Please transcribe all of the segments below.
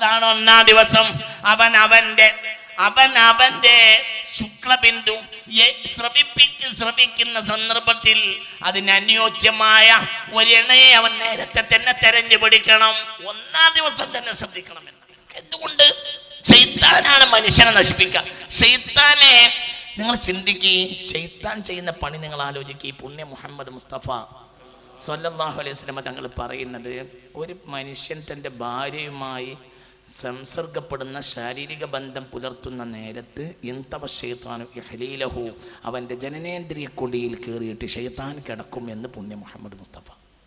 അതാണ് ഒന്നാം ദിവസം. അവൻ അവന്റെ ശുക്ലബിന്ദു ശ്രവിക്കുന്ന സന്ദർഭത്തിൽ അതിന് അനുയോജ്യമായ ഒരെണ്ണയെ അവൻ നേരത്തെ തന്നെ തെരഞ്ഞു പിടിക്കണം. ഒന്നാം ദിവസം തന്നെ ശ്രദ്ധിക്കണമെന്ന്. എന്തുകൊണ്ട്? ശൈത്താനാണ് മനുഷ്യനെ നശിപ്പിക്കുക. ശൈത്താനെ നിങ്ങൾ ചിന്തിക്കുക, ശൈത്താൻ ചെയ്യുന്ന പണി നിങ്ങൾ ആലോചിക്കുക. പുണ്യ മുഹമ്മദ് മുസ്തഫ സ്വല്ലല്ലാഹു അലൈഹി വസല്ലം തങ്ങൾ പറയുന്നത്, ഒരു മനുഷ്യൻ തൻ്റെ ഭാര്യയുമായി സംസർഗപ്പെടുന്ന ശാരീരിക ബന്ധം പുലർത്തുന്ന നേരത്ത് ഇൻതവ ശൈത്താനു ഇഹ്ലീലഹു, അവൻ്റെ ജനനേന്ദ്രിയ കൊടിയിൽ കയറിയിട്ട് ശൈത്താൻ കിടക്കും എന്ന് പുണ്യ മുഹമ്മദ് മുസ്തഫ.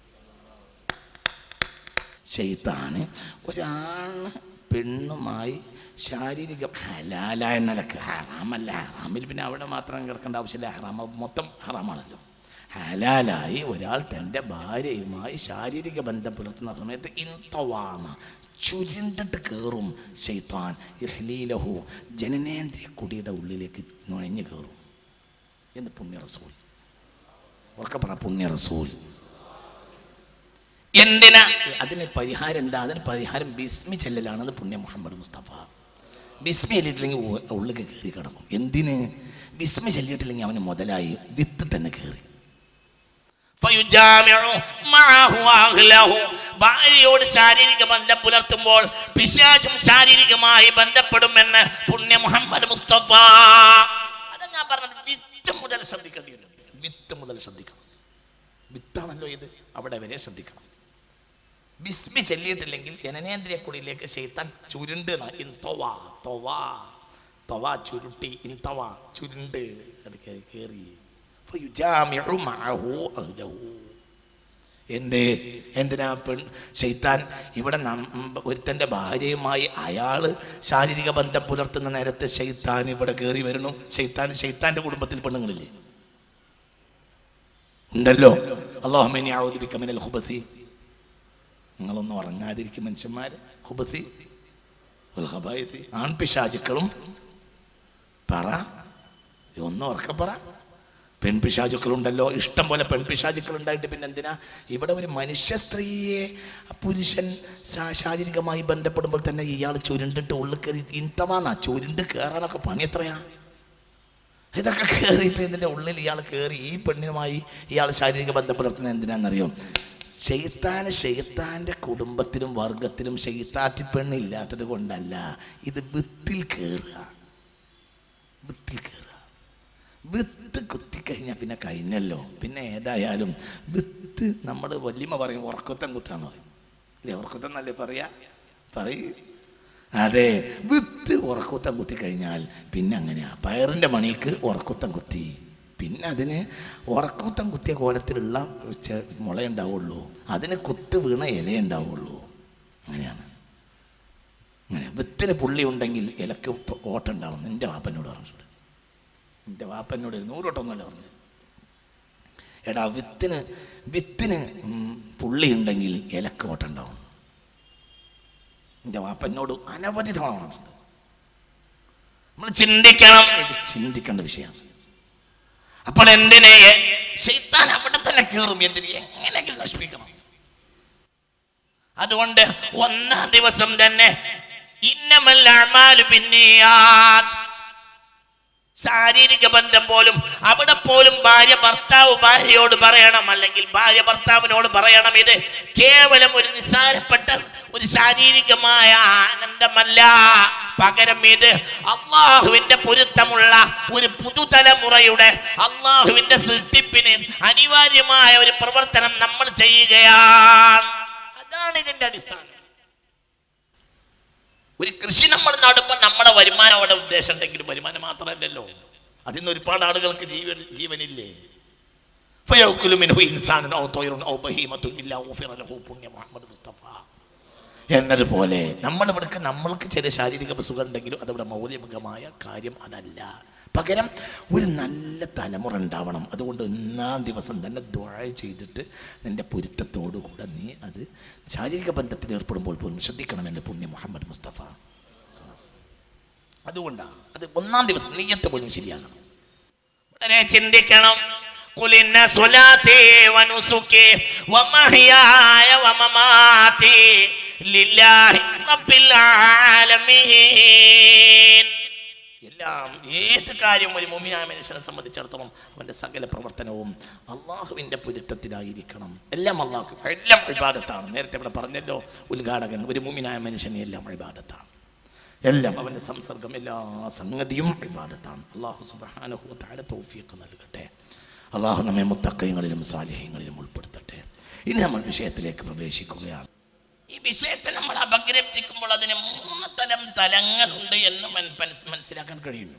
ശൈത്താന് ഒരാണ് പെണ്ണുമായി ശാരീരിക ഹലാലായ നിലക്ക്, ഹറാമല്ല, ഹറാമിൽ പിന്നെ അവിടെ മാത്രം കിടക്കേണ്ട ആവശ്യമില്ല, ഹറാമ മൊത്തം ഹറാമാണല്ലോ. ഹലാലായി ഒരാൾ തൻ്റെ ഭാര്യയുമായി ശാരീരിക ബന്ധം പുലർത്തുന്ന സമയത്ത് ഇൻതവാമ ചുരുണ്ടിട്ട് കയറും ശൈത്താൻ ഇഹ്ലീലഹു, ജനനേന്ദ്രിയ കുടിയുടെ ഉള്ളിലേക്ക് നുഴഞ്ഞു കയറും എന്ന് പുണ്യ റസൂൽ. ഉറക്കെ പറ, പുണ്യ റസൂൽ. എന്തിനാ? അതിന് പരിഹാരം എന്താ? അതിന് പരിഹാരം ബിസ്മി ചെല്ലലാണെന്ന് പുണ്യ മുഹമ്മദ് മുസ്തഫ. ബിസ്മി ചൊല്ലിയിട്ടില്ലെങ്കിൽ ഉള്ളിൽ കയറി കിടക്കും. എന്തിന്? ബിസ്മി ചൊല്ലിയിട്ടില്ലെങ്കിൽ അവന് മുതലായി വിത്ത് തന്നെ കയറി. ഭാര്യയോട് ശാരീരിക ബന്ധം പുലർത്തുമ്പോൾ പിശാചും ശാരീരികമായി ബന്ധപ്പെടുമെന്ന് പുണ്യ മുഹമ്മദ് മുസ്തഫ. അതാ ഞാൻ പറഞ്ഞത്, വിത്ത് മുതൽ ശ്രദ്ധിക്കേണ്ടി വരും. വിത്ത് മുതൽ ശ്രദ്ധിക്കണം. വിത്താണല്ലോ ഇത്, അവിടെ വരെ ശ്രദ്ധിക്കണം. ബിസ്മി ചെല്ലിയിട്ടില്ലെങ്കിൽ ജനനേന്ദ്രിയ കുടിയിലേക്ക് ശൈത്താൻ ചുരുണ്ട്, ചുരുട്ടി, ചുരുണ്ട് കയറി. എന്തിനാ ശൈത്താൻ ഇവിടെ ഒരുത്തൻ്റെ ഭാര്യയുമായി അയാൾ ശാരീരിക ബന്ധം പുലർത്തുന്ന നേരത്തെ ശൈത്താൻ ഇവിടെ കയറി വരുന്നു. ശൈത്താൻ്റെ കുടുംബത്തിൽ പെണ്ണുങ്ങളില്ലേ? ഉണ്ടല്ലോ. അല്ലാഹുമ്മ അഊദു ബിക മിനൽ ഖുബസി. നിങ്ങളൊന്നും ഉറങ്ങാതിരിക്കും മനുഷ്യന്മാർ. ഖുബസി വൽ ഖബായിസി, ആൺപിശാചുക്കളും. പറ, ഒന്നും ഉറക്കെ പറ. പെൺപിശാചുക്കളുണ്ടല്ലോ, ഇഷ്ടം പോലെ പെൺപിശാചുക്കൾ ഉണ്ടായിട്ട് പിന്നെ എന്തിനാ ഇവിടെ ഒരു മനുഷ്യ സ്ത്രീയെ പുരുഷൻ ശാരീരികമായി ബന്ധപ്പെടുമ്പോൾ തന്നെ ഇയാൾ ചുരുണ്ടിട്ട് ഉള്ളിൽ കയറി ഇൻതവാന്നാ, ചുരുണ്ട് കയറാനൊക്കെ പണി എത്രയാ? ഇതൊക്കെ കയറിയിട്ട് ഇതിൻ്റെ ഉള്ളിൽ ഇയാൾ കയറി ഈ പെണ്ണിനുമായി ഇയാൾ ശാരീരിക ബന്ധം പുലർത്തുന്നത് എന്തിനാണെന്നറിയോ? ശൈത്താൻ്റെ കുടുംബത്തിലും വർഗത്തിലും ശൈത്താറ്റി പെണ്ണില്ലാത്തത് കൊണ്ടല്ല, ഇത് വിത്തിൽ കയറുക. വിത്തിൽ കയറുക. വിത്ത് കുത്തിക്കഴിഞ്ഞാൽ പിന്നെ കഴിഞ്ഞല്ലോ. പിന്നെ ഏതായാലും വിത്ത്, നമ്മൾ വല്യമ്മ പറയും ഉറക്കത്തം കുത്താന്ന് പറയും അല്ലേ? ഉറക്കത്തം എന്നല്ലേ പറയും. അതെ, വിത്ത് ഉറക്കുത്തം കുത്തിക്കഴിഞ്ഞാൽ പിന്നെ അങ്ങനെയാ. പയറിൻ്റെ മണിക്ക് ഉറക്കുത്തം കുത്തി, പിന്നെ അതിന് ഉറക്കുത്തം കുത്തിയ കോലത്തിലുള്ള മുളയുണ്ടാവുള്ളൂ, അതിന് കുത്ത് വീണ ഇലയുണ്ടാവുള്ളൂ. അങ്ങനെയാണ്. അങ്ങനെ വിത്തിന് പുള്ളി ഉണ്ടെങ്കിൽ ഇലക്ക് ഓട്ടുണ്ടാവും. എൻ്റെ വാപ്പനോട് പറഞ്ഞിട്ടുണ്ട്. എൻ്റെ വാപ്പനോട് 100 വട്ടമൊന്നുമല്ല പറഞ്ഞു. എടാ, വിത്തിന് പുള്ളി ഉണ്ടെങ്കിൽ ഇലക്ക് ഓട്ടുണ്ടാവും. എൻ്റെ വാപ്പനോട് അനവധി തവണ പറഞ്ഞിട്ടുണ്ട്. നമ്മൾ ചിന്തിക്കണം, ഇത് ചിന്തിക്കേണ്ട വിഷയമാണ്. അപ്പോൾ എന്തിനെ ശൈത്താൻ അവിടെ തന്നെ കയറും, എന്തിന് എങ്ങനെയെങ്കിലും നശിപ്പിക്കണം. അതുകൊണ്ട് ഒന്നാം ദിവസം തന്നെ ഇന്നമൽ അഅ്മാലു ബിന്നിയാത്ത്, ശാരീരിക ബന്ധം പോലും അവിടെ പോലും ഭാര്യയോട് പറയണം, അല്ലെങ്കിൽ ഭാര്യ ഭർത്താവിനോട് പറയണം. ഇത് കേവലം ഒരു നിസ്സാരപ്പെട്ട ഒരു ശാരീരികമായ ആനന്ദമല്ല, പകരം ഇത് അള്ളാഹുവിന്റെ പൊരുത്തമുള്ള ഒരു പുതുതലമുറയുടെ അള്ളാഹുവിന്റെ സൃഷ്ടിപ്പിന് അനിവാര്യമായ ഒരു പ്രവർത്തനം നമ്മൾ ചെയ്യുകയാണ്. അതാണ് ഇതിന്റെ അടിസ്ഥാനം. ഒരു കൃഷി നമ്മൾ നടുമ്പോൾ നമ്മുടെ വരുമാനം അവിടെ ഉദ്ദേശം ഉണ്ടെങ്കിലും വരുമാനം മാത്രമല്ലല്ലോ, അതിന്ന് ഒരുപാട് ആളുകൾക്ക് ജീവനില്ലേ? എന്നതുപോലെ നമ്മൾക്ക് ചില ശാരീരിക സുഖം ഉണ്ടെങ്കിലും അതവിടെ മൗലികമായ കാര്യം അതല്ല. പകരം ഒരു നല്ല തലമുറ ഉണ്ടാവണം. അതുകൊണ്ട് ഒന്നാം ദിവസം തന്നെ ദുആ ചെയ്തിട്ട് നിന്റെ പൊരുത്തത്തോടുകൂടെ നീ അത് ശാരീരിക ബന്ധത്തിൽ ഏർപ്പെടുമ്പോൾ പോലും ശ്രദ്ധിക്കണമെന്ന് പുണ്യ മുഹമ്മദ് മുസ്തഫ. അതുകൊണ്ടാണ് അത് ഒന്നാം ദിവസം നിയ്യത്ത് പോലും ശരിയാകണം. വളരെ ചിന്തിക്കണം. ഖുൽ ഇന്ന സ്വലാത്തി വനുസുകി വമഹ്യായ വമമാതി ലില്ലാഹി റബ്ബിൽ ആലമീൻ. എല്ലാം ഏത് കാര്യം ഒരു മുഅ്മിനായ മനുഷ്യനെ സംബന്ധിച്ചിടത്തോളം അവൻ്റെ സകല പ്രവർത്തനവും അള്ളാഹുവിൻ്റെ പൊരുത്തത്തിലായിരിക്കണം. എല്ലാം അള്ളാഹു, എല്ലാം ഇബാദത്താണ്. നേരത്തെ ഇവിടെ പറഞ്ഞല്ലോ ഉദ്ഘാടകൻ, ഒരു മുഅ്മിനായ മനുഷ്യന് എല്ലാം ഇബാദത്താണ്. എല്ലാം അവൻ്റെ സംസർഗം, എല്ലാ സംഗതിയും ഇബാദത്താണ്. അള്ളാഹു സുബ്ഹാനഹു വ തആല തൗഫീഖ് നൽകട്ടെ. അള്ളാഹു നമ്മെ മുത്തഖീങ്ങളിലും സാലിഹീങ്ങളിലും ഉൾപ്പെടുത്തട്ടെ. ഇനി നമ്മൾ വിഷയത്തിലേക്ക് പ്രവേശിക്കുകയാണ്. ഈ വിഷയത്തെ നമ്മൾ അപഗ്രഥിക്കുമ്പോൾ അതിന് 3 തരം തലങ്ങളുണ്ട് എന്ന് മനസ്സിലാക്കാൻ കഴിയുന്നു.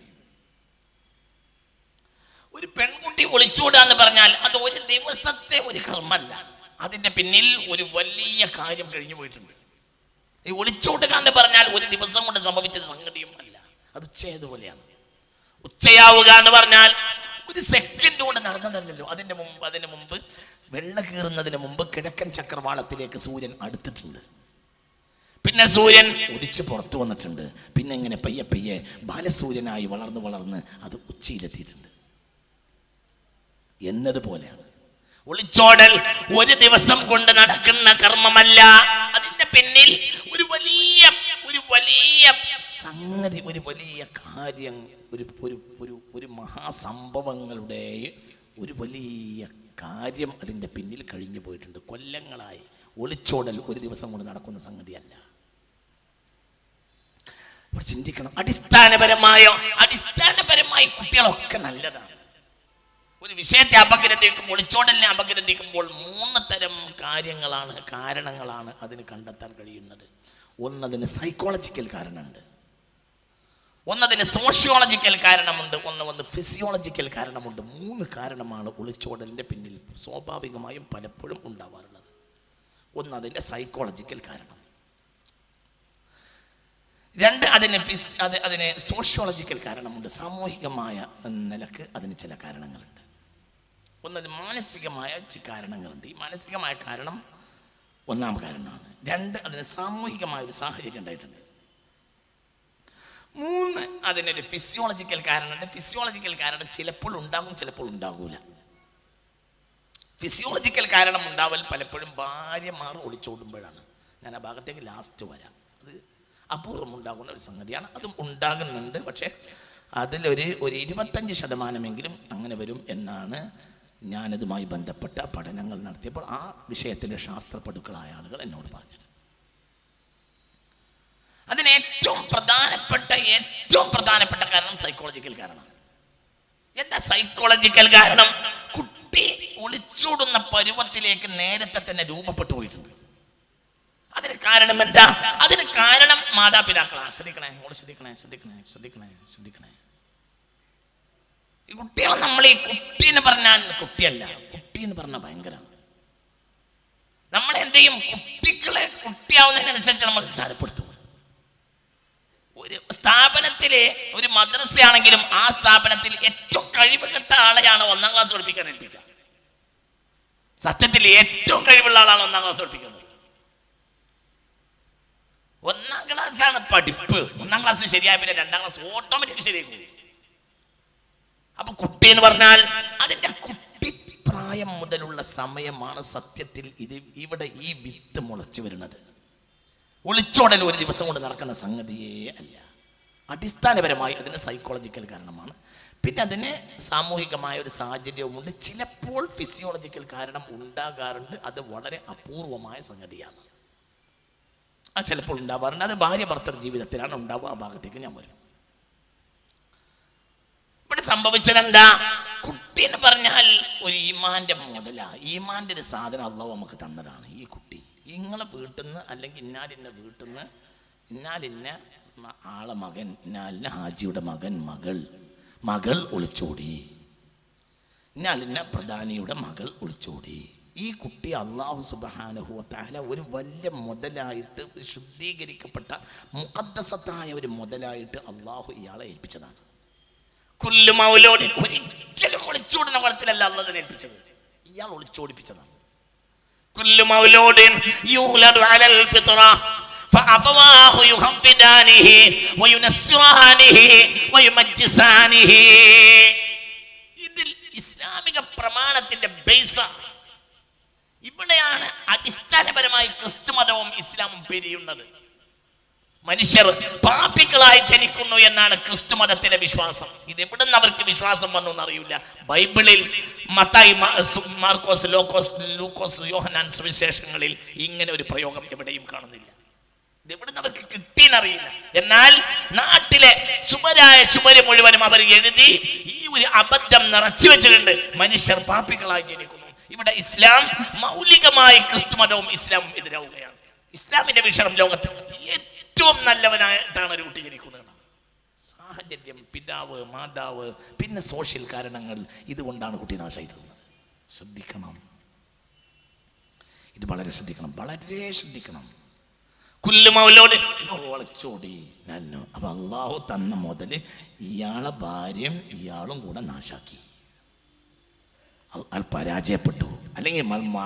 ഒരു പെൺകുട്ടി ഒളിച്ചോടാന്ന് പറഞ്ഞാൽ അത് ഒരു ദിവസത്തെ ഒരു കർമ്മല്ല, അതിൻ്റെ പിന്നിൽ ഒരു വലിയ കാര്യം കഴിഞ്ഞു പോയിട്ടുണ്ട്. ഈ ഒളിച്ചോടുക എന്ന് പറഞ്ഞാൽ ഒരു ദിവസം കൊണ്ട് സംഭവിച്ച സംഗതിയും അല്ല, അത് ഉച്ചയതുപോലെയാണ്. ഉച്ചയാവുക എന്ന് പറഞ്ഞാൽ ഒരു സെക്കൻഡ് കൊണ്ട് നടന്നതല്ലോ. അതിന് മുമ്പ് വെള്ള കീറുന്നതിന് മുമ്പ് കിഴക്കൻ ചക്രവാളത്തിലേക്ക് സൂര്യൻ അടുത്തിട്ടുണ്ട്. പിന്നെ സൂര്യൻ ഉദിച്ച് പുറത്തു വന്നിട്ടുണ്ട്. പിന്നെ ഇങ്ങനെ പയ്യെ പയ്യെ ബാലസൂര്യനായി വളർന്ന് അത് ഉച്ചയിലെത്തിയിട്ടുണ്ട് എന്നതുപോലെയാണ് ഒളിച്ചോടൽ. ഒരു ദിവസം കൊണ്ട് നടക്കുന്ന കർമ്മമല്ല, അതിന്റെ പിന്നിൽ ഒരു വലിയ സംഗതി, ഒരു വലിയ കാര്യം, ഒരു മഹാസംഭവങ്ങളുടെ ഒരു വലിയ കാര്യം അതിൻ്റെ പിന്നിൽ കഴിഞ്ഞു പോയിട്ടുണ്ട്. കൊല്ലങ്ങളായി ഒളിച്ചോടൽ ഒരു ദിവസം കൊണ്ട് നടക്കുന്ന സംഗതിയല്ല. ചിന്തിക്കണം. അടിസ്ഥാനപരമായി കുട്ടികളൊക്കെ നല്ലതാണ്. ഒരു വിഷയത്തെ അപഗ്രഥിക്കുമ്പോൾ, ഒളിച്ചോടലിനെ അപഗ്രഥിക്കുമ്പോൾ 3 തരം കാരണങ്ങളാണ് അതിന് കണ്ടെത്താൻ കഴിയുന്നത്. ഒന്നതിന് സൈക്കോളജിക്കൽ കാരണമുണ്ട്, ഒന്നതിന് സോഷ്യോളജിക്കൽ കാരണമുണ്ട്, ഒന്ന് ഫിസിയോളജിക്കൽ കാരണമുണ്ട്. 3 കാരണമാണ് ഒളിച്ചോടലിൻ്റെ പിന്നിൽ സ്വാഭാവികമായും പലപ്പോഴും ഉണ്ടാവാറുള്ളത്. ഒന്നതിൻ്റെ സൈക്കോളജിക്കൽ കാരണം, 2 അതിന് സോഷ്യോളജിക്കൽ കാരണമുണ്ട്. സാമൂഹികമായ നിലക്ക് അതിന് ചില കാരണങ്ങളുണ്ട്. ഒന്നതിന് മാനസികമായ കാരണങ്ങളുണ്ട്. ഈ മാനസികമായ കാരണം 1-ാം കാരണമാണ്. 2 അതിന് സാമൂഹികമായ ഒരു സാഹചര്യം ഉണ്ടായിട്ടുണ്ട്. 3 അതിനൊരു ഫിസിയോളജിക്കൽ കാരണമുണ്ട്. ഫിസിയോളജിക്കൽ കാരണം ചിലപ്പോൾ ഉണ്ടാകും, ചിലപ്പോൾ ഉണ്ടാകൂല. ഫിസിയോളജിക്കൽ കാരണം ഉണ്ടാവൽ പലപ്പോഴും ഭാര്യമാർ ഒളിച്ചോടുമ്പോഴാണ്. ഞാൻ ആ ഭാഗത്തേക്ക് ലാസ്റ്റ് വരാം. അത് അപൂർവം ഉണ്ടാകുന്ന ഒരു സംഗതിയാണ്. അതും ഉണ്ടാകുന്നുണ്ട്, പക്ഷേ അതിലൊരു 25% അങ്ങനെ വരും എന്നാണ് ഞാനതുമായി ബന്ധപ്പെട്ട പഠനങ്ങൾ നടത്തിയപ്പോൾ ആ വിഷയത്തിൻ്റെ ശാസ്ത്രപടുക്കളായ ആളുകൾ എന്നോട് പറഞ്ഞത്. അതിന് ഏറ്റവും പ്രധാനപ്പെട്ട കാരണം സൈക്കോളജിക്കൽ കാരണമാണ്. എന്താ സൈക്കോളജിക്കൽ കാരണം? കുട്ടി ഒളിച്ചോടുന്ന പരുവത്തിലേക്ക് നേരത്തെ തന്നെ രൂപപ്പെട്ടു പോയിട്ടുണ്ട്. അതിന് കാരണം എന്താ? അതിന് കാരണം മാതാപിതാക്കളാണ്. ശ്രദ്ധിക്കണേ. ഈ കുട്ടികളെ നമ്മൾ ഈ കുട്ടി എന്ന് പറഞ്ഞാൽ കുട്ടിയല്ല, കുട്ടി എന്ന് പറഞ്ഞാൽ ഭയങ്കരമാണ്. നമ്മൾ എന്ത് ചെയ്യും? കുട്ടിയാവുന്നതിനനുസരിച്ച് നമ്മൾ നിസ്സാരപ്പെടുത്തും. ഒരു സ്ഥാപനത്തിലെ ഒരു മദ്രസയാണെങ്കിലും ആ സ്ഥാപനത്തിൽ ഏറ്റവും കഴിവുകെട്ട ആളെയാണ് 1-ാം ക്ലാസ് പഠിപ്പിക്കാൻ ഏൽപ്പിക്കുക. സത്യത്തിൽ ഏറ്റവും കഴിവുള്ള ആളാണ് 1-ാം ക്ലാസ് പഠിപ്പിക്കുന്നത്. 1-ാം ക്ലാസ്സാണ് പഠിപ്പ്. 1-ാം ക്ലാസ് ശരിയായ പിന്നെ 2-ാം ക്ലാസ് ഓട്ടോമാറ്റിക് ശരിയായി. അപ്പൊ കുട്ടി എന്ന് പറഞ്ഞാൽ അതിന്റെ കുട്ടിപ്രായം മുതലുള്ള സമയമാണ് സത്യത്തിൽ ഇവിടെ ഈ വിത്ത് മുളച്ചു വരുന്നത്. ഒളിച്ചോടൽ ഒരു ദിവസം കൊണ്ട് നടക്കുന്ന സംഗതിയേ അല്ല. അടിസ്ഥാനപരമായി അതിന് സൈക്കോളജിക്കൽ കാരണമാണ്. പിന്നെ അതിന് സാമൂഹികമായ ഒരു സാഹചര്യവുമുണ്ട്. ചിലപ്പോൾ ഫിസിയോളജിക്കൽ കാരണം ഉണ്ടാകാറുണ്ട്. അത് വളരെ അപൂർവമായ സംഗതിയാണ്. അത് ചിലപ്പോൾ ഉണ്ടാവാറുണ്ട്. അത് ഭാര്യ ഭർത്തൃ ജീവിതത്തിലാണ് ഉണ്ടാവുക. ആ ഭാഗത്തേക്ക് ഞാൻ വരും. ഇവിടെ സംഭവിച്ചതെന്താ? കുട്ടി എന്ന് പറഞ്ഞാൽ ഒരു ഈമാന്റെ മുതലാണ്. ഈമാന്റെ ഒരു സാധനം അള്ളാഹു നമുക്ക് തന്നതാണ്. ഈ കുട്ടി നിങ്ങളെ വീട്ടിൽ നിന്ന് അല്ലെങ്കിൽ ഇന്നാലിൻ്റെ വീട്ടിൽ നിന്ന് ഇന്നാലിന്ന ആളെ മകൻ, ഇന്നാലിന്ന ഹാജിയുടെ മകൾ ഒളിച്ചോടി, ഇന്നാലിന്ന പ്രധാനിയുടെ മകൾ ഒളിച്ചോടി. ഈ കുട്ടി അല്ലാഹു സുബ്ഹാനഹു വ തആല ഒരു വലിയ മുതലായിട്ട്, ശുദ്ധീകരിക്കപ്പെട്ട മുഖദ്ദസത്തായ ഒരു മുതലായിട്ട് അല്ലാഹു ഇയാളെ ഏൽപ്പിച്ചതാണ്. കുല്ലു മൗലൂദിൻ, ഒരിക്കലും ഒളിച്ചോടുന്ന കുളത്തിലല്ല അല്ലാഹു അതിനെ ഏൽപ്പിച്ചത്, ഇയാൾ ഒളിച്ചോടിപ്പിച്ചതാണ്. കുല്ലു മൗലൂദിൻ യൂലദു അലൽ ഫിത്റ ഫഅബവാഹു യുഹബ്ബിദാനിഹി വയുനസ്സിറാനിഹി വയുമജ്ജിസാനിഹി. ഇതിൽ ഇസ്ലാമിക പ്രമാണത്തിന്റെ ബേസ്. ഇവിടെയാണ് അടിസ്ഥാനപരമായി ക്രിസ്തുമതവും ഇസ്ലാമും പിരിയുന്നത്. മനുഷ്യർ പാപികളായി ജനിക്കുന്നു എന്നാണ് ക്രിസ്തുമതത്തിലെ വിശ്വാസം. ഇത് എവിടുന്ന് അവർക്ക് വിശ്വാസം വന്നു എന്നറിയില്ല. ബൈബിളിൽ മത്തായി, മാർക്കോസ്, ലൂക്കോസ്, യോഹന്നാൻ സുവിശേഷങ്ങളിൽ ഇങ്ങനെ ഒരു പ്രയോഗം എവിടെയും കാണുന്നില്ല. ഇത് എവിടുന്ന് അവർക്ക് കിട്ടിയെന്നറിയില്ല. എന്നാൽ നാട്ടിലെ ചുമര് മുഴുവനും അവർ എഴുതി ഈ ഒരു അബദ്ധം നിറച്ചു വെച്ചിട്ടുണ്ട്. മനുഷ്യർ പാപികളായി ജനിക്കുന്നു. ഇവിടെ ഇസ്ലാം മൗലികമായി ക്രിസ്തുമതവും ഇസ്ലാമും എതിരാവുകയാണ്. ഇസ്ലാമിന്റെ വീക്ഷണം ലോകത്ത് ഏറ്റവും നല്ലവനായിട്ടാണ് ഒരു കുട്ടി ജനിക്കുന്നത്. സാഹചര്യം, പിതാവ്, മാതാവ്, പിന്നെ സോഷ്യൽ കാരണങ്ങൾ, ഇതുകൊണ്ടാണ് കുട്ടി നാശമായി തീർന്നത്. ശ്രദ്ധിക്കണം, ഇത് വളരെ ശ്രദ്ധിക്കണം, വളരെ ശ്രദ്ധിക്കണം. കുല്ലുമൗലോട് വളച്ചോടി നന്നു. അപ്പൊ അള്ളാഹു തന്ന മുതല് ഇയാളെ ഭാര്യയും ഇയാളും കൂടെ നാശാക്കി. അയാൾ പരാജയപ്പെട്ടു, അല്ലെങ്കിൽ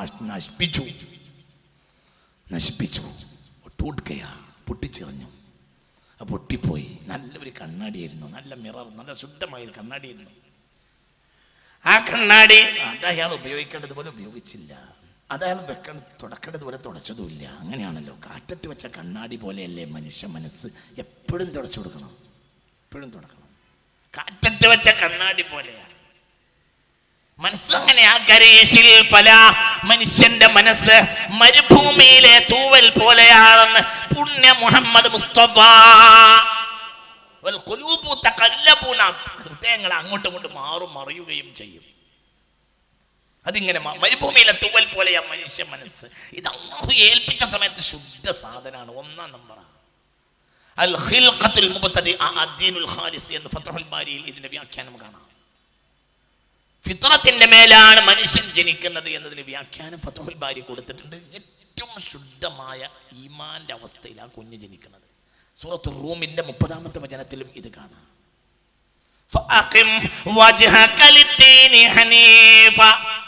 നശിപ്പിച്ചു, ഒട്ടുകയാ, പൊട്ടിച്ചെറിഞ്ഞു. ആ പൊട്ടിപ്പോയി. നല്ലൊരു കണ്ണാടിയായിരുന്നു, നല്ല മിറർ, നല്ല ശുദ്ധമായൊരു കണ്ണാടിയായിരുന്നു. ആ കണ്ണാടി അത് അയാൾ ഉപയോഗിക്കേണ്ടതുപോലെ ഉപയോഗിച്ചില്ല. അത് അയാൾ തുടക്കേണ്ടതുപോലെ തുടച്ചതുമില്ല. അങ്ങനെയാണല്ലോ, കാറ്റത്ത് വെച്ച കണ്ണാടി പോലെയല്ലേ മനുഷ്യ മനസ്സ്. എപ്പോഴും തുടച്ചു കൊടുക്കണം, എപ്പോഴും തുടക്കണം. കാറ്റത്ത് വെച്ച കണ്ണാടി പോലെയാണ് മനസ്സങ്ങനെയാ. കരേശിൽ പല മനുഷ്യന്റെ മനസ്സ് മരുഭൂമിയിലെ തൂവൽ പോലെയാണെന്ന് പുണ്യ മുഹമ്മദ് മുസ്തഫ. ഹൃദയങ്ങൾ അങ്ങോട്ടും ഇങ്ങോട്ടും മറിയുകയും ചെയ്യും. അതിങ്ങനെ മരുഭൂമിയിലെ തൂവൽ പോലെയാ മനുഷ്യ മനസ്സ്. ഇത് അല്ലാഹു ഏൽപ്പിച്ച സമയത്ത് ശുദ്ധ സാധനമാണ്, 1-ാം നമ്പറാണ്. അൽ ഖിൽഖത്തുൽ മുബ്തദി അദ്ദീനുൽ ഖാലിസ് എന്ന് ഫത്ഹുൽ ബാരിയിൽ ഇതിന്റെ വ്യാഖ്യാനം കാണാം. ഫിത്രത്തിന്റെ മേലാണ് മനുഷ്യൻ ജനിക്കുന്നത് എന്നതിന് വ്യാഖ്യാനം ഫത്ഹുൽ ബാരി കൊടുത്തിട്ടുണ്ട്. ഏറ്റവും ശുദ്ധമായ ഈമാന്റെ അവസ്ഥയിലാണ് കുഞ്ഞ് ജനിക്കുന്നത്. സൂറത്തുർ റൂമിന്റെ 30-ാമത്തെ വചനത്തിലും ഇത് കാണാം. ഫഅഖിം വജ്ഹക ലിദ്ദീനി ഹനീഫ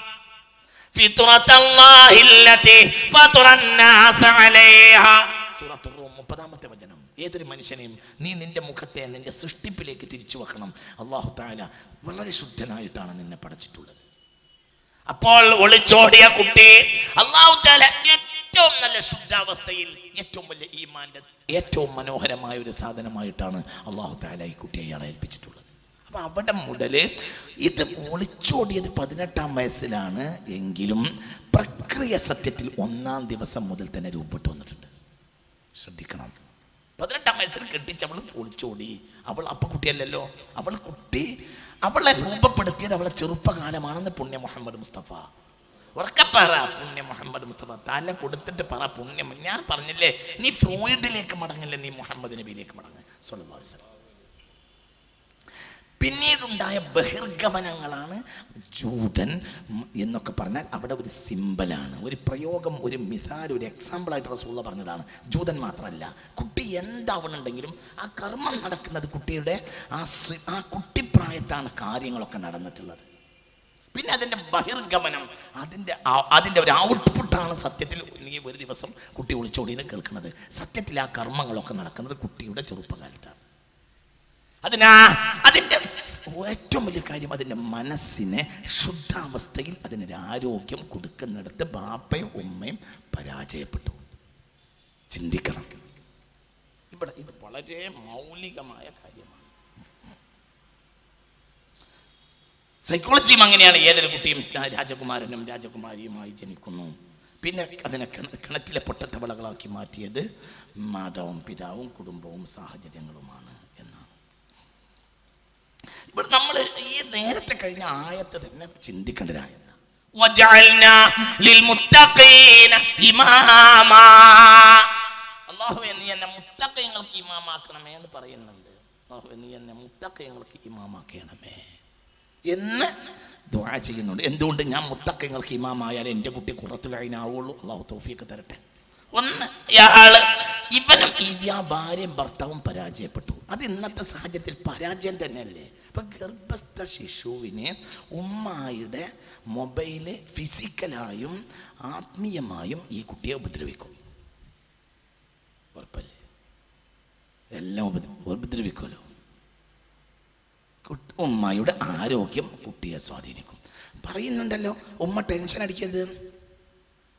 ഫിത്രത്തല്ലാഹില്ലതി ഫതറന്നാസ അലൈഹ. സൂറത്തുർ റൂം 30-ാമത്തെ വചനം. ഏതൊരു മനുഷ്യനെയും നീ നിന്റെ മുഖത്തെ നിന്റെ സൃഷ്ടിപ്പിലേക്ക് തിരിച്ചു വെക്കണം. അല്ലാഹു തആല വളരെ ശുദ്ധനായിട്ടാണ് നിന്നെ പടച്ചിട്ടുള്ളത്. അപ്പോൾ ഒളിച്ചോടിയ കുട്ടി അല്ലാഹു തആല ഏറ്റവും നല്ല ശുദ്ധാവസ്ഥയിൽ ഏറ്റവും വലിയ ഈമാന്റെ ഏറ്റവും മനോഹരമായ ഒരു സാധനമായിട്ടാണ് അല്ലാഹു തആല ഈ കുട്ടിയെ അയാളെ ഏൽപ്പിച്ചിട്ടുള്ളത്. അപ്പൊ അവിടെ മുതൽ ഇത് ഒളിച്ചോടിയത് 18-ാം വയസ്സിലാണ് എങ്കിലും പ്രക്രിയ സത്യത്തിൽ 1-ാം ദിവസം മുതൽ തന്നെ രൂപപ്പെട്ടു വന്നിട്ടുണ്ട്. ശ്രദ്ധിക്കണം. 18-ാം വയസ്സിൽ കെട്ടിച്ചവൾ ഒളിച്ചോടി. അവൾ അപ്പ കുട്ടിയല്ലല്ലോ, അവളെ രൂപപ്പെടുത്തിയത് അവളെ ചെറുപ്പകാലമാണെന്ന് പുണ്യ മുഹമ്മദ് മുസ്തഫ. ഉറക്കപ്പറ പുണ്യ മുഹമ്മദ് മുസ്തഫ. തല കൊടുത്തിട്ട് പറ പുണ്യം. ഞാൻ പറഞ്ഞില്ലേ, നീ ഫ്രോയിഡിലേക്ക് മടങ്ങില്ലേ, നീ മുഹമ്മദ് നബിയിലേക്ക് മടങ്ങ് സ്വല്ലല്ലാഹു അലൈഹി വസല്ലം. പിന്നീടുണ്ടായ ബഹിർഗമനങ്ങളാണ് ജൂതൻ എന്നൊക്കെ പറഞ്ഞാൽ അവിടെ ഒരു സിമ്പലാണ്, ഒരു പ്രയോഗം, ഒരു മിസാൽ, ഒരു എക്സാമ്പിളായിട്ട് റസൂലുള്ള പറഞ്ഞതാണ്. ജൂതൻ മാത്രമല്ല, കുട്ടി എന്താവണമെന്നുണ്ടെങ്കിലും ആ കർമ്മം നടക്കുന്നത് കുട്ടിയുടെ ആ കുട്ടിപ്രായത്താണ് കാര്യങ്ങളൊക്കെ നടന്നിട്ടുള്ളത്. പിന്നെ അതിൻ്റെ ബഹിർഗമനം, അതിൻ്റെ ഒരു ഔട്ട്പുട്ടാണ് സത്യത്തിൽ നീ ഒരു ദിവസം കുട്ടി ഒളിച്ചോടിയെന്ന് കേൾക്കുന്നത്. സത്യത്തിൽ ആ കർമ്മങ്ങളൊക്കെ നടക്കുന്നത് കുട്ടിയുടെ ചെറുപ്പകാലത്താണ്. അതിൻ്റെ ഏറ്റവും വലിയ കാര്യം അതിൻ്റെ മനസ്സിനെ ശുദ്ധാവസ്ഥയിൽ അതിനൊരു ആരോഗ്യം കൊടുക്കുന്നിടത്ത് ബാപ്പയും ഉമ്മയും പരാജയപ്പെട്ടു. ചിന്തിക്കണം. ഇവിടെ ഇത് വളരെ മൗലികമായ കാര്യമാണ്. സൈക്കോളജിയും അങ്ങനെയാണ്. ഏതൊരു കുട്ടിയും രാജകുമാരനും രാജകുമാരിയുമായി ജനിക്കുന്നു. പിന്നെ അതിനെ കിണറ്റിലെ പൊട്ടത്തവളകളാക്കി മാറ്റിയത് മാതാവും പിതാവും കുടുംബവും സാഹചര്യങ്ങളുമാണ് എന്നാണ്. ഇവിടെ നമ്മൾ ഈ നേരത്തെ കഴിഞ്ഞ ആയത്ത് തന്നെ ചിന്തിക്കേണ്ട ഒരു ആയത്താണ്. വജഅൽനാ ലിൽമുത്തഖീന ഇമാമാ. അല്ലാഹുവേ നീ എന്നെ മുത്തഖീങ്ങൾക്ക് ഇമാമാക്കണമേ എന്ന് പറയുന്നുണ്ട്. അല്ലാഹുവേ നീ എന്നെ മുത്തഖീങ്ങൾക്ക് ഇമാമാക്കണമേ എന്ന് ദുആ ചെയ്യുന്നുണ്ട്. എന്തുകൊണ്ട്? ഞാൻ മുത്തഖീങ്ങൾക്ക് ഇമാമായാൽ എൻ്റെ കുട്ടി ഖുറത്തുൽ ഐനാവുള്ളൂ. അല്ലാഹു തൗഫീഖ് തരട്ടെ. ഒന്ന്, ഇവനും ഈ ഭാര്യയും ഭർത്താവും പരാജയപ്പെട്ടു. അത് ഇന്നത്തെ സാഹചര്യത്തിൽ പരാജയം തന്നെയല്ലേ. ഇപ്പൊ ഗർഭസ്ഥ ശിശുവിനെ ഉമ്മായുടെ മൊബൈല് ഫിസിക്കലായും ആത്മീയമായും ഈ കുട്ടിയെ ഉപദ്രവിക്കും. ഉറപ്പല്ലേ? എല്ലാം ഉപദ്രവിക്കുമല്ലോ. ഉമ്മയുടെ ആരോഗ്യം കുട്ടിയെ സ്വാധീനിക്കും. പറയുന്നുണ്ടല്ലോ ഉമ്മ ടെൻഷൻ അടിക്കരുത്.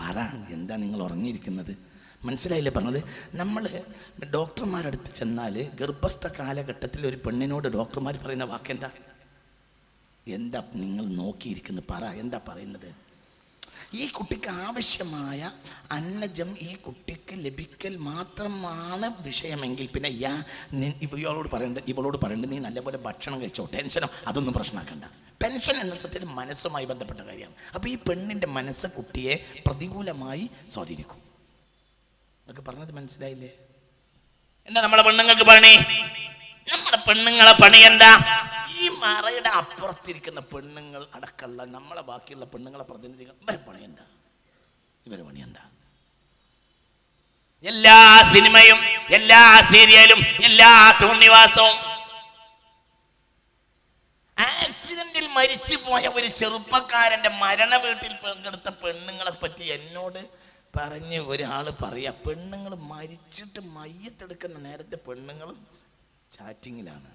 പറ, എന്താ നിങ്ങൾ ഉറങ്ങിയിരിക്കുന്നത്? മനസ്സിലായില്ലേ പറഞ്ഞത്? നമ്മൾ ഡോക്ടർമാരടുത്ത് ചെന്നാൽ ഗർഭസ്ഥ കാലഘട്ടത്തിൽ ഒരു പെണ്ണിനോട് ഡോക്ടർമാർ പറയുന്ന വാക്കെന്താ? എന്താ നിങ്ങൾ നോക്കിയിരിക്കുന്നത്? പറ, എന്താ പറയുന്നത്? ഈ കുട്ടിക്ക് ആവശ്യമായ അന്നജം ഈ കുട്ടിക്ക് ലഭിക്കൽ മാത്രമാണ് വിഷയമെങ്കിൽ പിന്നെ ഇവളോട് പറയേണ്ടത് നീ നല്ലപോലെ ഭക്ഷണം കഴിച്ചോ, ടെൻഷനോ അതൊന്നും പ്രശ്നമാക്കണ്ട. ടെൻഷൻ എന്ന സത്യത്തിൽ മനസ്സുമായി ബന്ധപ്പെട്ട കാര്യമാണ്. അപ്പോൾ ഈ പെണ്ണിൻ്റെ മനസ്സ് കുട്ടിയെ പ്രതികൂലമായി സ്വാധീനിക്കും. എന്നൊക്കെ പറഞ്ഞത് മനസ്സിലായില്ലേ? എന്താ നമ്മുടെ പെണ്ണുങ്ങൾക്ക് പണി? നമ്മുടെ പെണ്ണുങ്ങളെ പണി എന്താ? ഈ മറയുടെ അപ്പുറത്തിരിക്കുന്ന പെണ്ണുങ്ങൾ അടക്കമുള്ള നമ്മളെ ബാക്കിയുള്ള പെണ്ണുങ്ങളെ പ്രതിനിധികൾ ഇവരെ പണിയുണ്ട. എല്ലാ സിനിമയും എല്ലാ സീരിയലും എല്ലാ തോന്നിവാസവും ആക്സിഡന്റിൽ മരിച്ചു പോയ ഒരു ചെറുപ്പക്കാരന്റെ മരണ വീട്ടിൽ പങ്കെടുത്ത പെണ്ണുങ്ങളെ പറ്റി എന്നോട് പറഞ്ഞ് ഒരാൾ പറയാ, പെണ്ണുങ്ങൾ മരിച്ചിട്ട് മയ്യത്തെടുക്കുന്ന നേരത്തെ പെണ്ണുങ്ങളും ചാറ്റിങ്ങിലാണ്.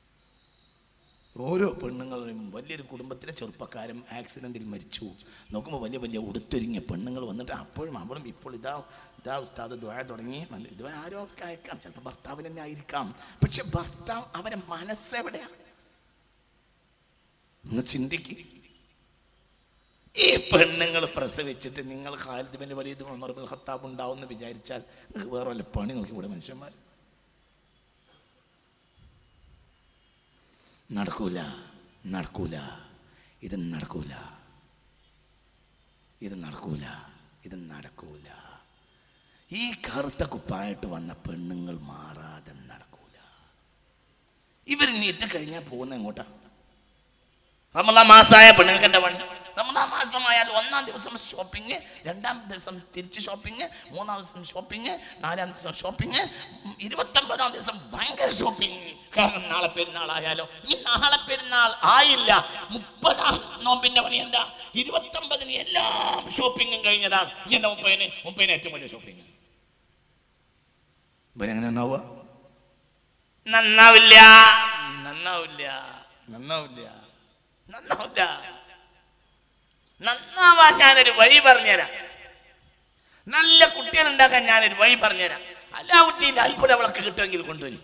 ഓരോ പെണ്ണുങ്ങളും വലിയൊരു കുടുംബത്തിലെ ചെറുപ്പക്കാരും ആക്സിഡൻറ്റിൽ മരിച്ചു. നോക്കുമ്പോൾ വലിയ വലിയ ഉടുത്തൊരുങ്ങിയ പെണ്ണുങ്ങൾ വന്നിട്ട് അപ്പോഴും അവളും ഇപ്പോൾ ഇതാ ഉസ്താദ് ദുആ തുടങ്ങി. ഇത് ആരോ ഒക്കെ അയക്കാം, ചിലപ്പോൾ ഭർത്താവിന് തന്നെ ആയിരിക്കാം. പക്ഷെ ഭർത്താവ് അവരെ മനസ്സെവിടെയാണ്? ഒന്ന് ചിന്തിക്കുക. ഈ പെണ്ണുങ്ങൾ പ്രസവിച്ചിട്ട് നിങ്ങൾ Khalid bin Walid Umar bin Khattab ഉണ്ടാവും എന്ന് വിചാരിച്ചാൽ വേറെ വല്ല പണി നോക്കി കൂടെ മനുഷ്യന്മാർ? നടക്കൂല. ഇത് നടക്കൂല. ഈ കറുത്ത കുപ്പായിട്ട് വന്ന പെണ്ണുങ്ങൾ മാറാതെ നടക്കൂല. ഇവരിനി ഇട്ട് കഴിഞ്ഞാൽ പോകുന്ന എങ്ങോട്ടാ? റമളാൻ മാസമായ പെണ്ണുങ്ങൾക്ക് എന്താ പണി? റമളാൻ മാസമായാൽ 1-ാം ദിവസം ഷോപ്പിംഗ്, 2-ാം ദിവസം തിരിച്ച് ഷോപ്പിംഗ്, 3-ാം ദിവസം ഷോപ്പിംഗ്, 4-ാം ദിവസം ഷോപ്പിംഗ്, 29-ാം ദിവസം ഭയങ്കര ഷോപ്പിംഗ്. കാരണം നാളെ പെരുന്നാളായാലോ. ഈ നാളെ പെരുന്നാൾ ആയില്ല, 30-ാം നോമ്പിന്റെ പണി എന്താ? 29-ന് എല്ലാം ഷോപ്പിംഗും കഴിഞ്ഞതാണ്. ഇനി എന്താ 30-ന് ഏറ്റവും വലിയ ഷോപ്പിംഗ്. ഇവരെങ്ങനെ നന്നാവില്ല. നന്നാവാൻ ഞാനൊരു വഴി പറഞ്ഞുതരാം. നല്ല കുട്ടികൾ ഉണ്ടാക്കാൻ ഞാനൊരു വഴി പറഞ്ഞുതരാം. അലാവുദ്ദീന്റെ അത്ഭുത വിളക്ക് കിട്ടുമെങ്കിൽ കൊണ്ടുവരും.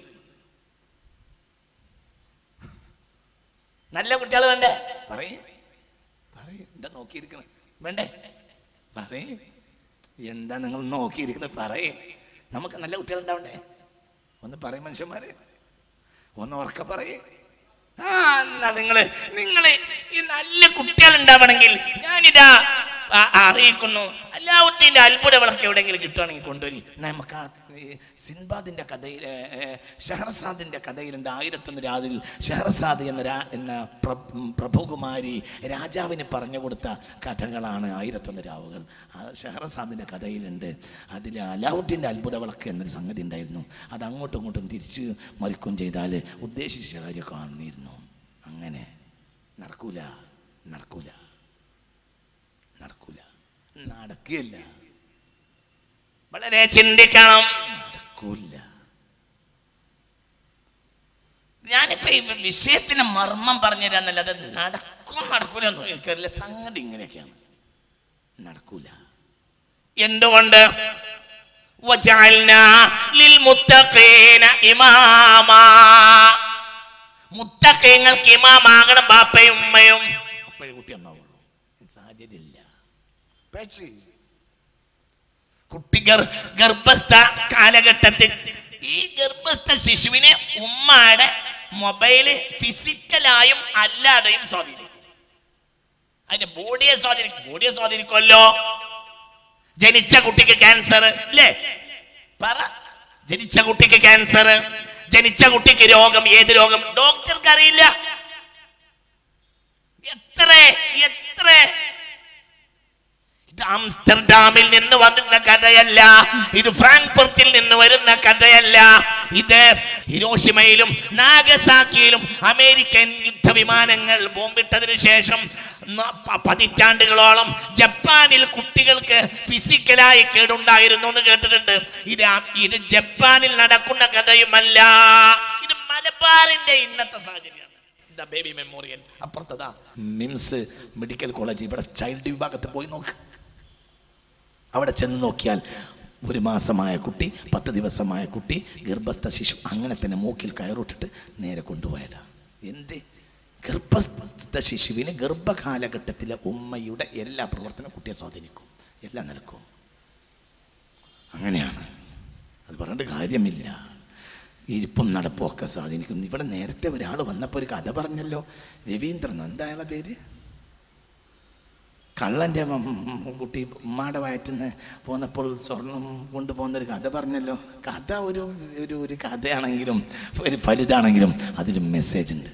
നല്ല കുട്ടികൾ വേണ്ടേ? പറയും. എന്താ നോക്കിയിരിക്കണേ? വേണ്ടേ? പറയും. എന്താ നിങ്ങൾ നോക്കിയിരിക്കുന്നത്? പറയേ. നമുക്ക് നല്ല കുട്ടികൾ ഉണ്ടാവണ്ടേ? ഒന്ന് പറയും മനുഷ്യന്മാര്, ഒന്ന് ഉറക്കെ പറയേ. നിങ്ങള് ഈ നല്ല കുട്ടികൾ ഉണ്ടാവണമെങ്കിൽ ഞാനിതാ അറിയിക്കുന്നു, അലാവുദ്ദീന്റെ അത്ഭുത വിളക്ക് എവിടെയെങ്കിലും കിട്ടുകയാണെങ്കിൽ കൊണ്ടുവരി. നമുക്ക് ആ സിൻബാദിന്റെ കഥയിൽ, ഷഹർസാദിന്റെ കഥയിലുണ്ട് 1001 രാത്രിയിൽ ഷഹർസാദ് എന്ന പ്രഭുകുമാരി രാജാവിന് പറഞ്ഞു കൊടുത്ത കഥകളാണ് 1001 രാവുകൾ. ഷഹർസാദിന്റെ കഥയിലുണ്ട്. അതിൽ അലാവുദ്ദീന്റെ അത്ഭുത വിളക്ക് എന്നൊരു സംഗതി ഉണ്ടായിരുന്നു. അത് അങ്ങോട്ടും ഇങ്ങോട്ടും തിരിച്ച് മറിക്കും ചെയ്താൽ ഉദ്ദേശിച്ച കാര്യം കാണുന്നിരുന്നു. അങ്ങനെ നടക്കൂല. വളരെ ചിന്തിക്കണം. നടക്കൂല. ഞാനിപ്പോ ഈ വിഷയത്തിന് മർമ്മം പറഞ്ഞുതരാന്നല്ലാതെ നടക്കൂല ഒന്നും എനിക്കറിയില്ല. സംഗതി ഇങ്ങനെയൊക്കെയാണ്. നടക്കൂല. എന്തുകൊണ്ട്? വജഅൽനാ ലിൽമുത്തഖീന ഇമാമാ. മുത്തഖീങ്ങൾക്ക് ഇമാമാകണം ബാപ്പയും ഉമ്മയും. അപ്പോഴേ കുട്ടി ഒന്നാവുള്ളൂ. സാഹചര്യമില്ല. കുട്ടി ഗർഭസ്ഥ കാലഘട്ടത്തിൽ ഈ ഗർഭസ്ഥ ശിശുവിനെ ഉമ്മയുടെ മൊബൈല് ഫിസിക്കലായും അല്ലാതെയും സ്വാധീനിക്കും. അതിന്റെ ബോഡിയെ സ്വാധീനിക്കുമല്ലോ. ജനിച്ച കുട്ടിക്ക് ക്യാൻസർ ഇല്ലേ? പറ. ജനിച്ച കുട്ടിക്ക് ക്യാൻസർ, ജനിച്ച കുട്ടിക്ക് രോഗം. ഏത് രോഗം? ഡോക്ടർക്ക് അറിയില്ല. എത്ര ഇത് ആംസ്റ്റർഡാമിൽ നിന്ന് വരുന്ന കഥയല്ല, ഇത് ഫ്രാങ്ക്ഫർട്ടിൽ നിന്ന് വരുന്ന കഥയല്ല. ഇത് ഹിരോഷിമയിലും നാഗസാക്കിയിലും അമേരിക്കൻ യുദ്ധവിമാനങ്ങൾ ബോംബിട്ടതിനു ശേഷം പതിറ്റാണ്ടുകളോളം ജപ്പാനിൽ കുട്ടികൾക്ക് ഫിസിക്കലായി കേടുണ്ടായിരുന്നു എന്ന് കേട്ടിട്ടുണ്ട്. ഇത് ജപ്പാനിൽ നടക്കുന്ന കഥയുമല്ല. ഇത് മലബാറിന്റെ ഇന്നത്തെ സാഹചര്യമാണ്. ബേബി മെമ്മോറിയൽ അപ്പുറത്തതാ മിംസ് മെഡിക്കൽ കോളേജ്. ഇവിടെ ചൈൽഡ് വിഭാഗത്തിൽ പോയി നോക്ക്. അവിടെ ചെന്ന് നോക്കിയാൽ 1 മാസമായ കുട്ടി, 10 ദിവസമായ കുട്ടി, ഗർഭസ്ഥ ശിശു, അങ്ങനെ തന്നെ മൂക്കിൽ കയറിട്ടിട്ട് നേരെ കൊണ്ടുപോയതാ. എന്ത്? ഗർഭസ്ഥ ശിശുവിന് ഗർഭകാലഘട്ടത്തിലെ ഉമ്മയുടെ എല്ലാ പ്രവർത്തനവും കുട്ടിയെ സ്വാധീനിക്കും, എല്ലാം നിലക്കും. അങ്ങനെയാണ്. അത് പറഞ്ഞിട്ട് കാര്യമില്ല. ഇരിപ്പും നടപ്പും ഒക്കെ സ്വാധീനിക്കും. ഇവിടെ നേരത്തെ ഒരാൾ വന്നപ്പോൾ ഒരു കഥ പറഞ്ഞല്ലോ, രവീന്ദ്രൻ, എന്താ അയാളുടെ പേര്? കള്ളൻ്റെ കുട്ടി ഉമ്മാടെ വയറ്റിന്ന് പോന്നപ്പോൾ സ്വർണം കൊണ്ടുപോകുന്നൊരു കഥ പറഞ്ഞല്ലോ. കഥ ഒരു ഒരു ഒരു കഥയാണെങ്കിലും ഒരു ഫലിതാണെങ്കിലും അതിൽ മെസ്സേജ് ഉണ്ട്.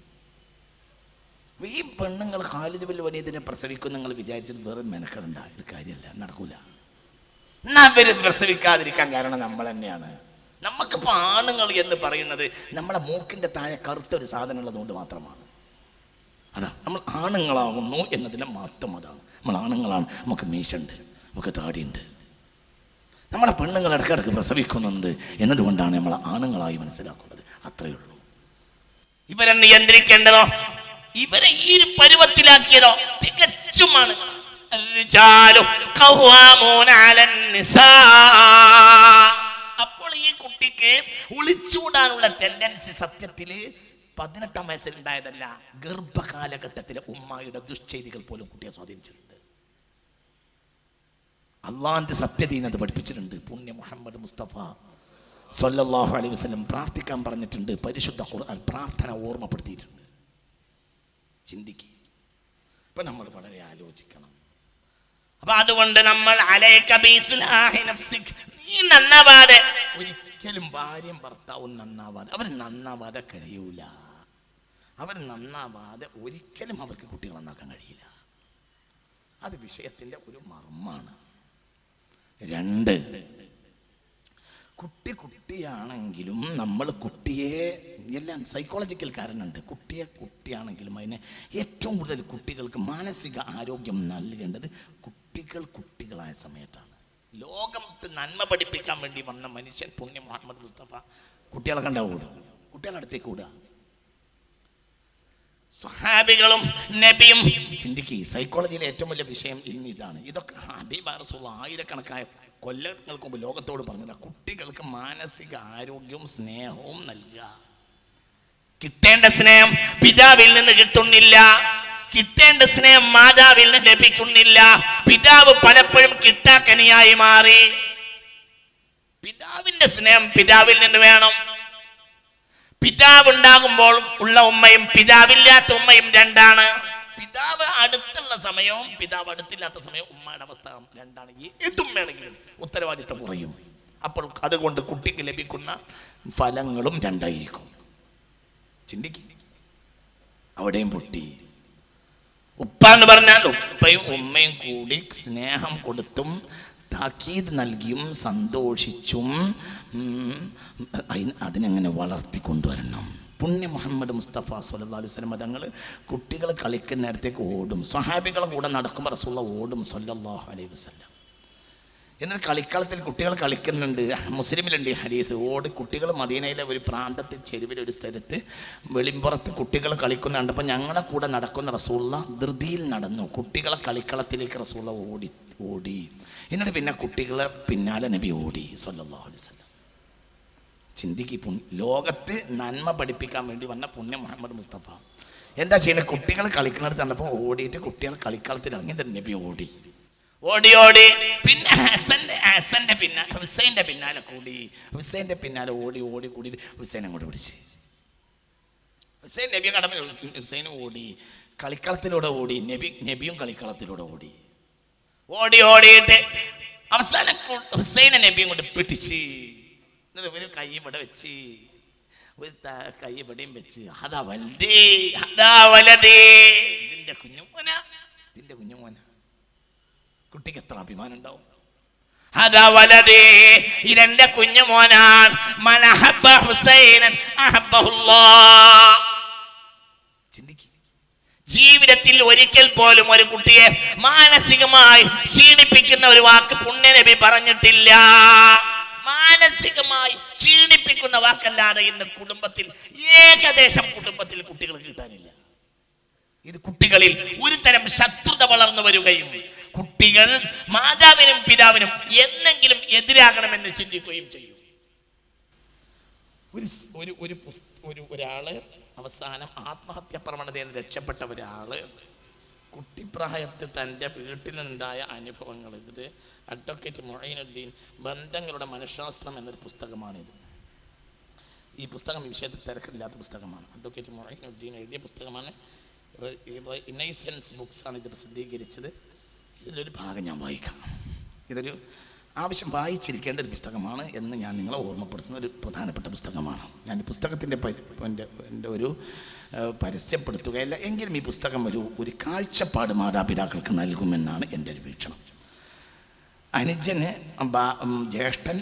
ഈ പെണ്ണുങ്ങൾ ഖാലിദ് ബിൻ വലീദിനെ പ്രസവിക്കും നിങ്ങൾ വിചാരിച്ചത് വെറും മെനക്കെടണ്ട, ഇത് കാര്യമല്ല, നടക്കൂല. അവർ പ്രസവിക്കാതിരിക്കാൻ കാരണം നമ്മൾ തന്നെയാണ്. നമുക്കിപ്പോൾ ആണുങ്ങൾ എന്ന് പറയുന്നത് നമ്മളെ മൂക്കിൻ്റെ താഴെ കറുത്തൊരു സാധനം ഉള്ളതുകൊണ്ട് മാത്രമാണ്. അതാ നമ്മൾ ആണുങ്ങളാകുന്നു എന്നതിൻ്റെ മാത്രം അതാണ്. നമ്മൾ ആണുങ്ങളാണ്, നമുക്ക് മീശുണ്ട്, നമുക്ക് താടിയുണ്ട്. നമ്മളെ പെണ്ണുങ്ങൾ ഇടയ്ക്കിടയ്ക്ക് പ്രസവിക്കുന്നുണ്ട് എന്നതുകൊണ്ടാണ് നമ്മൾ ആണുങ്ങളായി മനസ്സിലാക്കുന്നത്. അത്രയേ ഉള്ളൂ. ഇവരെ നിയന്ത്രിക്കേണ്ടതോ ഇവരെ ഈ ഒരു പരുവത്തിലാക്കിയതോ തികച്ചുമാണ്. അപ്പോൾ ഈ കുട്ടിക്ക് ഒളിച്ചൂടാനുള്ള ടെൻഡൻസി സത്യത്തില് 18-ാം വയസ്സിൽ ഉണ്ടായതല്ല, ഗർഭകാലഘട്ടത്തിലെ ഉമ്മയുടെ ദുശ്ചെയ്തികൾ പോലും കുട്ടിയെ സ്വാധീനിച്ചിട്ടുണ്ട്. അള്ളാന്റെ സത്യദീനത പഠിപ്പിച്ചിട്ടുണ്ട്. പുണ്യ മുഹമ്മദ് മുസ്തഫ സ്വല്ലല്ലാഹു അലൈഹി വസല്ലം പ്രാർത്ഥിക്കാൻ പറഞ്ഞിട്ടുണ്ട്. പരിശുദ്ധ ഖുർആൻ പ്രാർത്ഥന ഓർമ്മപ്പെടുത്തിയിട്ടുണ്ട്. ചിന്തിക്കുക. ഇപ്പൊ നമ്മൾ വളരെ ആലോചിക്കണം. അപ്പൊ അതുകൊണ്ട് നമ്മൾ നീ നന്നാവാതെ ഒരിക്കലും ഭാര്യയും ഭർത്താവും നന്നാവാതെ അവർ നന്നാവാതെ കഴിയൂല. അവർ നന്നാവാതെ ഒരിക്കലും അവർക്ക് കുട്ടികളെ നന്നാക്കാൻ കഴിയില്ല. അത് വിഷയത്തിന്റെ ഒരു മർമ്മമാണ്. 2, കുട്ടിയാണെങ്കിലും നമ്മൾ കുട്ടിയെ എല്ലാം സൈക്കോളജിക്കൽ കാരണമുണ്ട്. കുട്ടിയാണെങ്കിലും അതിനെ ഏറ്റവും കൂടുതൽ കുട്ടികൾക്ക് മാനസിക ആരോഗ്യം നൽകേണ്ടത് കുട്ടികളായ സമയത്താണ്. ലോകത്ത് നന്മ പഠിപ്പിക്കാൻ വേണ്ടി വന്ന മനുഷ്യൻ പുണ്യ മുഹമ്മദ് മുസ്തഫ കുട്ടികളെ കണ്ടാ ഓടുക, കുട്ടികളുടെ അടുത്തേക്ക് ഓടുക. സ്വഹാബികളും നബിയും ചിന്തിക്കുക. സൈക്കോളജിയിലെ ഏറ്റവും വലിയ വിഷയം ഇന്ന് ഇതാണ്. ഇതൊക്കെ ഹബീബ് റസൂലുള്ളാഹി ആയിരക്കണക്കായ കൊല്ലങ്ങൾക്ക് മുമ്പ് ലോകത്തോട് പറഞ്ഞതാ. കുട്ടികൾക്ക് മാനസിക ആരോഗ്യവും സ്നേഹവും നൽകുക. കിട്ടേണ്ട സ്നേഹം പിതാവിൽ നിന്ന് കിട്ടുന്നില്ല, കിട്ടേണ്ട സ്നേഹം മാതാവിൽ നിന്ന് ലഭിക്കുന്നില്ല. പിതാവ് പലപ്പോഴും കിട്ടാക്കനിയായി മാറി. പിതാവിന്റെ സ്നേഹം പിതാവിൽ നിന്ന് വേണം. പിതാവ് ഉണ്ടാകുമ്പോൾ ഉള്ള ഉമ്മയും പിതാവില്ലാത്ത ഉമ്മയും രണ്ടാണ്. പിതാവ് അടുത്തുള്ള സമയവും പിതാവ് അടുത്തില്ലാത്ത സമയവും ഉമ്മയുടെ അവസ്ഥ രണ്ടാണ്. ഏതും വേണമെങ്കിലും ഉത്തരവാദിത്തം കുറയും. അപ്പോൾ അതുകൊണ്ട് കുട്ടിക്ക് ലഭിക്കുന്ന ഫലങ്ങളും രണ്ടായിരിക്കും. ചിന്തിക്കുക. അവിടെയും പൊട്ടി. ഉപ്പ എന്ന് പറഞ്ഞാൽ ഉപ്പയും ഉമ്മയും കൂടി സ്നേഹം കൊടുത്തും താക്കീത് നൽകിയും സന്തോഷിച്ചും അതിനെങ്ങനെ വളർത്തിക്കൊണ്ടുവരണം. പുണ്യ മുഹമ്മദ് മുസ്തഫ സ്വല്ലല്ലാഹു അലൈഹി വസല്ലം തങ്ങൾ കുട്ടികൾ കളിക്കുന്ന നേരത്തേക്ക് ഓടും. സ്വഹാബികളെ കൂടെ നടക്കുമ്പോൾ റസൂലുള്ളാഹി ഓടും സ്വല്ലല്ലാഹു അലൈഹി വസല്ലം. എന്നാൽ കളിക്കളത്തിൽ കുട്ടികൾ കളിക്കുന്നുണ്ട്. മുസ്ലിമിലുണ്ട് ഈ ഹദീസ്. കുട്ടികൾ മദീനയിലെ ഒരു പ്രാന്തത്തിൽ ചെരുവിൽ ഒരു സ്ഥലത്ത് വെളിമ്പുറത്ത് കുട്ടികൾ കളിക്കുന്ന കണ്ടപ്പോൾ ഞങ്ങളെ കൂടെ നടക്കുന്ന റസൂലുള്ളാഹി ധൃതിയിൽ നടന്നു. കുട്ടികളെ കളിക്കളത്തിലേക്ക് റസൂലുള്ളാഹി ഓടി. എന്നിട്ട് പിന്നെ കുട്ടികളെ പിന്നാലെ നബി ഓടി സ്വല്ലല്ലാഹു അലൈഹി വസല്ലം. ചിന്തിക്ക്. ലോകത്ത് നന്മ പഠിപ്പിക്കാൻ വേണ്ടി വന്ന പുണ്യ മുഹമ്മദ് മുസ്തഫ എന്താ ചെയ്യുന്നത്? കുട്ടികൾ കളിക്കുന്നിടത്ത് കണ്ടപ്പോൾ ഓടിയിട്ട് കുട്ടികൾ കളിക്കളത്തിൽ ഇറങ്ങി നബി ഓടി. പിന്നെ ഹുസൈൻ്റെ പിന്നാലെ കൂടി. ഹുസൈൻ്റെ പിന്നാലെ ഓടി കൂടി ഹുസൈൻ അങ്ങോട്ട് പിടിച്ച്. ഹുസൈൻ നബിയെ കടമ ഹുസൈനും ഓടി. കളിക്കളത്തിലൂടെ ഓടി. നബിയും കളിക്കളത്തിലൂടെ ഓടിയിട്ട് അവസാനം ഹുസൈനെ നബിയും കൊണ്ട് പിടിച്ച് ഒരു കൈ ഇവിടെ വെച്ച് ഒരു കൈ ഇവിടെയും വെച്ച് അതാ വലതേ ഇതിന്റെ കുഞ്ഞുമോന. കുട്ടിക്ക് എത്ര അഭിമാനം ഉണ്ടാവും. അതാ വലതേ ഇതെന്റെ കുഞ്ഞുമോനാണ്. ചിന്തിക്കുക. ജീവിതത്തിൽ ഒരിക്കൽ പോലും ഒരു കുട്ടിയെ മാനസികമായി ക്ഷീണിപ്പിക്കുന്ന ഒരു വാക്ക് പുണ്യ നബി പറഞ്ഞിട്ടില്ല. മാനസികമായി ക്ഷീണിപ്പിക്കുന്ന വാക്കല്ലാതെ ഇന്ന് ഏകദേശം കുടുംബത്തിൽ കുട്ടികൾ കിട്ടാനില്ല. ഇത് കുട്ടികളിൽ ഒരു തരം ശത്രുത വളർന്നു വരികയും കുട്ടികൾ മാതാവിനും പിതാവിനും എന്നെങ്കിലും എതിരാകണമെന്ന് ചിന്തിക്കുകയും ചെയ്യും. ഒരാള് അവസാനം ആത്മഹത്യാ പ്രവണതയിൽ നിന്ന് രക്ഷപ്പെട്ട ഒരാള് കുട്ടിപ്രായത്തിൽ തൻ്റെ വീട്ടിൽ നിന്നുണ്ടായ അനുഭവങ്ങൾ, ഇത് അഡ്വക്കേറ്റ് മൊയ്നുദ്ദീൻ ബന്ധങ്ങളുടെ മനഃശാസ്ത്രം എന്നൊരു പുസ്തകമാണിത്. ഈ പുസ്തകം ഈ വിഷയത്തിൽ തിരക്കില്ലാത്ത പുസ്തകമാണ്. അഡ്വക്കേറ്റ് മൊയ്നുദ്ദീൻ എഴുതിയ പുസ്തകമാണ്. റിനൈസൻസ് ബുക്സാണ് ഇത് പ്രസിദ്ധീകരിച്ചത്. ഇതിലൊരു ഭാഗം ഞാൻ വായിക്കാം. ഇതൊരു ആവശ്യം വായിച്ചിരിക്കേണ്ട ഒരു പുസ്തകമാണ് എന്ന് ഞാൻ നിങ്ങളെ ഓർമ്മപ്പെടുത്തുന്ന ഒരു പ്രധാനപ്പെട്ട പുസ്തകമാണ്. ഞാൻ പുസ്തകത്തിൻ്റെ എൻ്റെ ഒരു പരസ്യപ്പെടുത്തുകയല്ല, എങ്കിലും ഈ പുസ്തകം ഒരു കാഴ്ചപ്പാട് മാതാപിതാക്കൾക്ക് നൽകുമെന്നാണ് എൻ്റെ ഒരു വീക്ഷണം. അനുജന് ജ്യേഷ്ഠൻ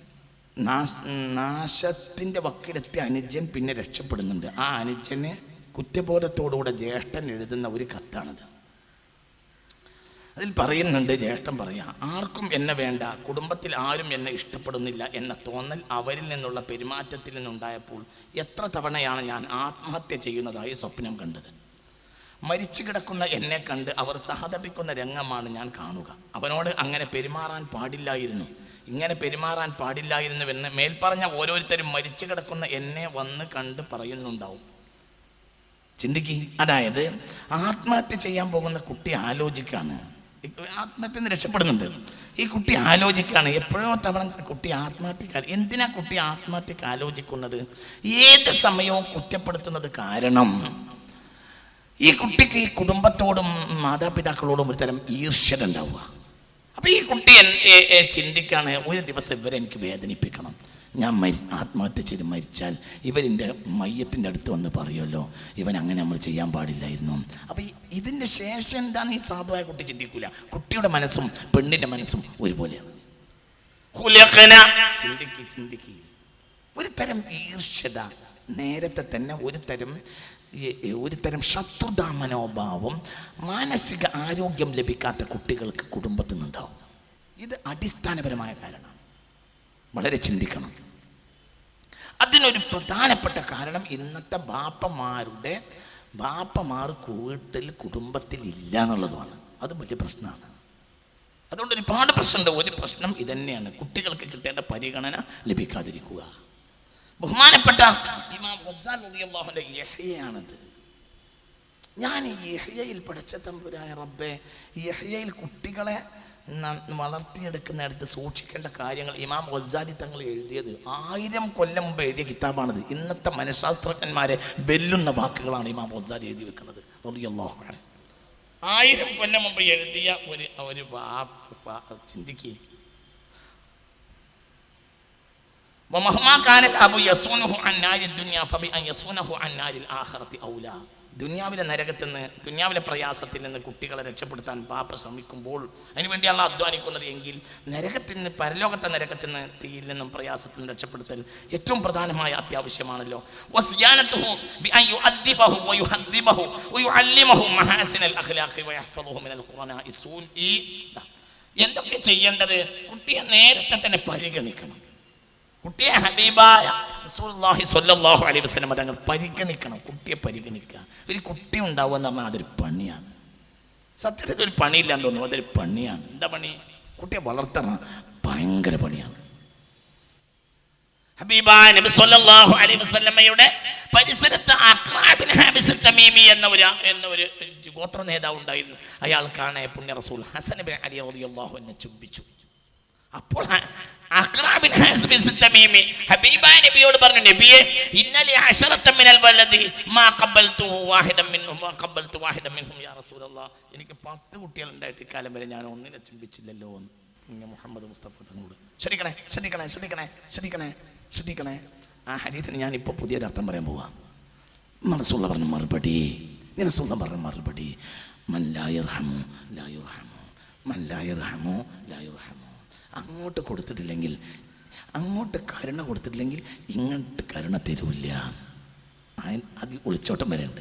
നാശത്തിൻ്റെ വക്കിലെത്തിയ അനുജൻ പിന്നെ രക്ഷപ്പെടുന്നുണ്ട്. ആ അനുജന് കുറ്റബോധത്തോടുകൂടെ ജ്യേഷ്ഠൻ എഴുതുന്ന ഒരു കത്താണിത്. അതിൽ പറയുന്നുണ്ട്, ജ്യേഷ്ഠൻ പറയാം, ആർക്കും എന്നെ വേണ്ട, കുടുംബത്തിൽ ആരും എന്നെ ഇഷ്ടപ്പെടുന്നില്ല എന്ന തോന്നൽ അവരിൽ നിന്നുള്ള പെരുമാറ്റത്തിൽ നിന്നുണ്ടായപ്പോൾ എത്ര തവണയാണ് ഞാൻ ആത്മഹത്യ ചെയ്യുന്നതായി സ്വപ്നം കണ്ടത്. മരിച്ചു കിടക്കുന്ന എന്നെ കണ്ട് അവർ സഹതപിക്കുന്ന രംഗമാണ് ഞാൻ കാണുക. അവനോട് അങ്ങനെ പെരുമാറാൻ പാടില്ലായിരുന്നു, ഇങ്ങനെ പെരുമാറാൻ പാടില്ലായിരുന്നുവെന്ന് മേൽപ്പറഞ്ഞ ഓരോരുത്തരും മരിച്ചു കിടക്കുന്ന എന്നെ വന്ന് കണ്ട് പറയുന്നുണ്ടാവും. ചിന്തിക്ക്. അതായത് ആത്മഹത്യ ചെയ്യാൻ പോകുന്ന കുട്ടി ആലോചിക്കാണ്, ആത്മഹത്യ നിന്ന് രക്ഷപ്പെടുന്നുണ്ട്. ഈ കുട്ടി ആലോചിക്കാണ്, എപ്പോഴോ തവണ കുട്ടി ആത്മഹത്യക്ക്. എന്തിനാ കുട്ടി ആത്മഹത്യക്ക് ആലോചിക്കുന്നത്? ഏത് സമയവും കുറ്റപ്പെടുത്തുന്നത് കാരണം ഈ കുട്ടിക്ക് ഈ കുടുംബത്തോടും മാതാപിതാക്കളോടും ഒരു തരം ഈർഷ്യത ഉണ്ടാവുക. അപ്പം ഈ കുട്ടി ചിന്തിക്കാണ്, ഒരു ദിവസം ഇവരെ എനിക്ക് വേദനിപ്പിക്കണം, ഞാൻ ആത്മഹത്യ ചെയ്ത് മരിച്ചാൽ ഇവരിൻ്റെ മയ്യത്തിൻ്റെ അടുത്ത് വന്ന് പറയുമല്ലോ, ഇവൻ അങ്ങനെ നമ്മൾ ചെയ്യാൻ പാടില്ലായിരുന്നു. അപ്പം ഇതിൻ്റെ ശേഷം എന്താണ് ഈ സാധുവായ കുട്ടി ചിന്തിക്കൂല. കുട്ടിയുടെ മനസ്സും പെണ്ണിൻ്റെ മനസ്സും ഒരുപോലെയാണ്. ചിന്തിക്കുക. ഒരു തരം ഈർഷ്യത, നേരത്തെ തന്നെ ഒരു തരം ശത്രുതാ മനോഭാവം, മാനസിക ആരോഗ്യം ലഭിക്കാത്ത കുട്ടികൾക്ക് കുടുംബത്തിൽ നിന്നുണ്ടാവും. ഇത് അടിസ്ഥാനപരമായ കാരണമാണ്. വളരെ ചിന്തിക്കണം. അതിനൊരു പ്രധാനപ്പെട്ട കാരണം ഇന്നത്തെ ബാപ്പമാർ വീട്ടിൽ കുടുംബത്തിൽ ഇല്ല എന്നുള്ളതുമാണ്. അത് വലിയ പ്രശ്നമാണ്. അതുകൊണ്ട് ഒരുപാട് പ്രശ്നമുണ്ട്. ഒരു പ്രശ്നം ഇതന്നെയാണ്, കുട്ടികൾക്ക് കിട്ടേണ്ട പരിഗണന ലഭിക്കാതിരിക്കുക. ബഹുമാനപ്പെട്ട ഇമാം ഗസാലി റളിയല്ലാഹു അൻഹു യഹ്യയാണത്. ഞാൻ ഈ യഹ്യയിൽ പഠിച്ച തമ്പുരായ റബ്ബേ, യഹ്യയിൽ കുട്ടികളെ വളർത്തിയെടുക്കുന്നിടത്ത് സൂക്ഷിക്കേണ്ട കാര്യങ്ങൾ ഇമാം ഗസാലി തങ്ങൾ എഴുതിയത് 1000 കൊല്ലം മുമ്പ് എഴുതിയ കിതാബാണിത്. ഇന്നത്തെ മനഃശാസ്ത്രജ്ഞന്മാരെ വെല്ലുന്ന വാക്കുകളാണ് ഇമാം ഗസാലി എഴുതി വെക്കുന്നത് റളിയല്ലാഹു അൻഹു. 1000 കൊല്ലം മുമ്പ് എഴുതിയ ഒരു ചിന്തിക്കുക. ദുനിയാവിലെ നരകത്തിൽ നിന്ന്, ദുനിയാവിലെ പ്രയാസത്തിൽ നിന്ന് കുട്ടികളെ രക്ഷപ്പെടുത്താൻ ബാപ്പ ശ്രമിക്കുമ്പോൾ അതിനുവേണ്ടി അള്ളാഹ് അധ്വാനിക്കുന്നത് എങ്കിൽ നരകത്തിൽ നിന്ന്, പരലോകത്തെ നരകത്തിൽ നിന്ന്, തീയിൽ നിന്നും പ്രയാസത്തിൽ നിന്ന് രക്ഷപ്പെടുത്തൽ ഏറ്റവും പ്രധാനമായ അത്യാവശ്യമാണല്ലോ. എന്തൊക്കെ ചെയ്യേണ്ടത്? കുട്ടിയെ നേരത്തെ തന്നെ പരിഗണിക്കണം. കുട്ടിയെ ഹബീബായ റസൂലുള്ളാഹി സ്വല്ലല്ലാഹു അലൈഹി വസല്ലം തങ്ങൾ പരിഗണിക്കണം. കുട്ടിയെ പരിഗണിക്കുക. ഒരു കുട്ടി ഉണ്ടാവുക എന്ന് പറഞ്ഞാൽ അതൊരു പണിയാണ്. സത്യത്തിൽ ഒരു പണിയില്ലാന്ന് തോന്നുന്നു, അതൊരു പണിയാണ്. എന്താ പണി? കുട്ടിയെ വളർത്തണം, ഭയങ്കര പണിയാണ്. ഹബീബായ നബി സ്വല്ലല്ലാഹു അലൈഹി വസല്ലമയുടെ പരിസരത്ത് അഖ്റാ ബിൻ ഹാബിസ് തമീമി എന്ന ഒരു ഗോത്ര നേതാവ് ഉണ്ടായിരുന്നു. അയാൾക്കാണ് പുണ്യ റസൂൽ ഹസൻ ബിൻ അലി റളിയല്ലാഹു അൻഹു ചുംബിച്ചു. അപ്പോൾ അഖ്റാ ബിൻ ഹാബിസ് തമീമി ഹബീബായ നബിയോട് പറഞ്ഞു, നബിയെ, ഇന്നലി അശറത മിനൽ വലദി മാ ഖബൽതു വാഹിദൻ മിൻഹും യാ റസൂലല്ലാഹ്. എനിക്ക് 10 കുട്ടികൾ ഉണ്ടായിട്ട് ഇക്കാലം വരെ ഞാൻ ഒന്നിനെ ചുംബിച്ചില്ലല്ലോ എന്ന് മുഹമ്മദ് മുസ്തഫ തങ്ങളോട്. ശ്രദ്ധിക്കണേ. ആ ഹദീസിന് ഞാൻ ഇപ്പോൾ പുതിയൊരു അർത്ഥം പറയാൻ പോവാം. റസൂലുള്ളാഹി പറഞ്ഞ മറുപടി, മൻ ലാ യർഹമു ലാ യുർഹമു, മൻ ലാ യർഹമു ലാ യുർഹമു. അങ്ങോട്ട് കൊടുത്തിട്ടില്ലെങ്കിൽ, അങ്ങോട്ട് കരുണ കൊടുത്തിട്ടില്ലെങ്കിൽ ഇങ്ങോട്ട് കരുണ തരൂല്ല. അതിൽ ഒളിച്ചോട്ടം വരെയുണ്ട്.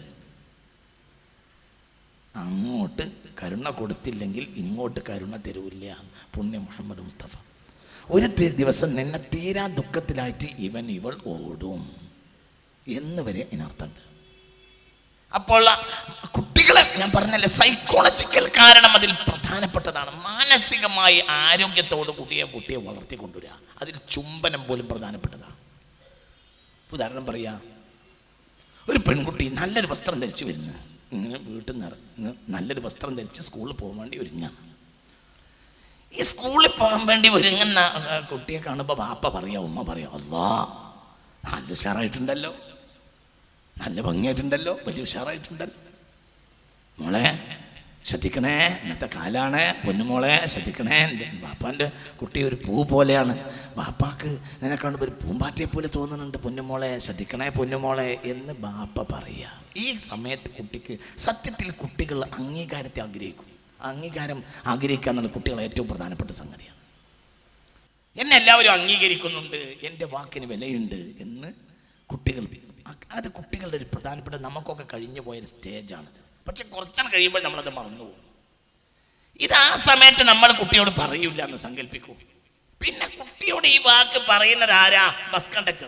അങ്ങോട്ട് കരുണ കൊടുത്തില്ലെങ്കിൽ ഇങ്ങോട്ട് കരുണ തരൂല്ല. പുണ്യ മുഹമ്മദ് മുസ്തഫ. ഒരു ദിവസം നിന്നെ തീരാ ദുഃഖത്തിലായിട്ട് ഇവൾ ഓടും എന്ന് വരെ ഇതിനർത്ഥമുണ്ട്. അപ്പോൾ കുട്ടികളെ ഞാൻ പറഞ്ഞല്ലേ, സൈക്കോളജിക്കൽ കാരണം അതിൽ പ്രധാനപ്പെട്ടതാണ്. മാനസികമായി ആരോഗ്യത്തോട് കുട്ടിയെ വളർത്തിക്കൊണ്ടുവരിക, അതിൽ ചുംബനം പോലും പ്രധാനപ്പെട്ടതാണ്. ഉദാഹരണം പറയാ, ഒരു പെൺകുട്ടി നല്ലൊരു വസ്ത്രം ധരിച്ച് വരുന്നു, ഇങ്ങനെ വീട്ടിൽ നിന്ന് നല്ലൊരു വസ്ത്രം ധരിച്ച് സ്കൂളിൽ പോകാൻ വേണ്ടി ഒരുങ്ങാണ്. ഈ സ്കൂളിൽ പോകാൻ വേണ്ടി ഒരുങ്ങുന്ന കുട്ടിയെ കാണുമ്പോൾ ബാപ്പ പറയാ, ഉമ്മ പറയാ, അല്ലാ നല്ല ഉഷാറായിട്ടുണ്ടല്ലോ, നല്ല ഭംഗിയായിട്ടുണ്ടല്ലോ, വലിയ ഉഷാറായിട്ടുണ്ടല്ലോ, മോളെ ശ്രദ്ധിക്കണേ, ഇന്നത്തെ കാലാണ്, പൊന്നുമോളെ ശ്രദ്ധിക്കണേ, ബാപ്പാൻ്റെ കുട്ടി ഒരു പൂ പോലെയാണ്, ബാപ്പാക്ക് നിന്നെ കാണുമ്പോൾ ഒരു പൂമ്പാറ്റയെ പോലെ തോന്നുന്നുണ്ട്, പൊന്നുമോളെ ശ്രദ്ധിക്കണേ പൊന്നുമോളെ എന്ന് ബാപ്പ പറയുക. ഈ സമയത്ത് കുട്ടിക്ക് സത്യത്തിൽ കുട്ടികൾ അംഗീകാരത്തെ ആഗ്രഹിക്കും. അംഗീകാരം ആഗ്രഹിക്കുക എന്നുള്ള കുട്ടികളെ ഏറ്റവും പ്രധാനപ്പെട്ട സംഗതിയാണ്. എന്നെ എല്ലാവരും അംഗീകരിക്കുന്നുണ്ട്, എൻ്റെ വാക്കിന് വിലയുണ്ട് എന്ന് കുട്ടികൾ, അത് കുട്ടികളുടെ ഒരു പ്രധാനപ്പെട്ട, നമുക്കൊക്കെ കഴിഞ്ഞു പോയൊരു സ്റ്റേജാണിത്. പക്ഷെ കുറച്ചാണ് കഴിയുമ്പോൾ നമ്മളത് മറന്നുപോകും. ഇത് ആ സമയത്ത് നമ്മൾ കുട്ടിയോട് പറയൂല എന്ന് സങ്കല്പിക്കൂ. പിന്നെ കുട്ടിയോട് ഈ വാക്ക് പറയുന്നത് ആരാ? Bus conductor.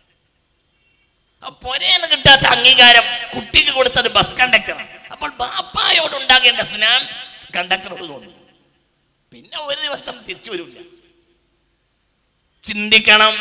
പൊരേന്ന് കിട്ടാത്ത അംഗീകാരം കുട്ടിക്ക് കൊടുത്തത് ബസ് കണ്ടക്ടർ. അപ്പോൾ ബാപ്പായോട് ഉണ്ടാകേണ്ട സ്നേഹം കണ്ടക്ടറോട് തോന്നും. പിന്നെ ഒരു ദിവസം തിരിച്ചു വരില്ല. ചിന്തിക്കണം.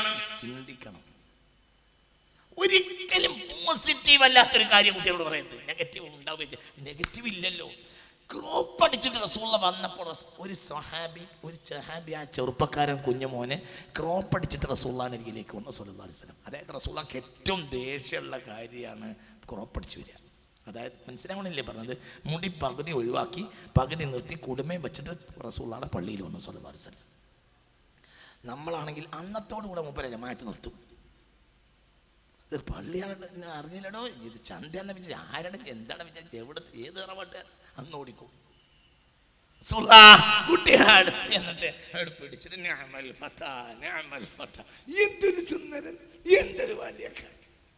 ഒരിക്കലും പോസിറ്റീവ് അല്ലാത്തൊരു കാര്യം കുട്ടികളോട് പറയുന്നത്. നെഗറ്റീവ് ഉണ്ടാവുക, നെഗറ്റീവ് ഇല്ലല്ലോ. ക്രോപ്പ് അടിച്ചിട്ട് റസൂള്ള വന്നപ്പോൾ ഒരു സഹാബി ആ ചെറുപ്പക്കാരൻ കുഞ്ഞുമോനെ ക്രോപ്പ് അടിച്ചിട്ട് റസൂള്ളാനരികിലേക്ക് വന്നു സല്ലല്ലാഹു അലൈഹി വസല്ലം. അതായത് റസൂള്ളക്ക് ഏറ്റവും ദേഷ്യമുള്ള കാര്യമാണ് ക്രോപ്പ് അടിച്ചു വരിക. അതായത് മനസ്സിലാവണില്ലേ പറഞ്ഞത്? മുടി പകുതി ഒഴിവാക്കി പകുതി നിർത്തി കുടുമയും വെച്ചിട്ട് റസൂള്ളാടെ പള്ളിയിൽ വന്നു സല്ലല്ലാഹു അലൈഹി വസല്ലം. നമ്മളാണെങ്കിൽ അന്നത്തോടുകൂടെ മൂപ്പരെ ജമാഅത്ത് നിർത്തും. ഇത് പള്ളിയാണ് അറിഞ്ഞില്ലടോ, ഇത് ചന്തയാണെന്ന് വിചാരിച്ചു, ആരുടെ എന്താണ് വിചാരിച്ചു, എവിടെ ഏത് ഇറവട്ടെ അന്ന് ഓടിക്കും. കുട്ടിയെ അടുത്ത് എന്നിട്ട് പിടിച്ചിട്ട് എന്തൊരു സുന്ദരൻ, എന്തൊരു വലിയക്കാരൻ,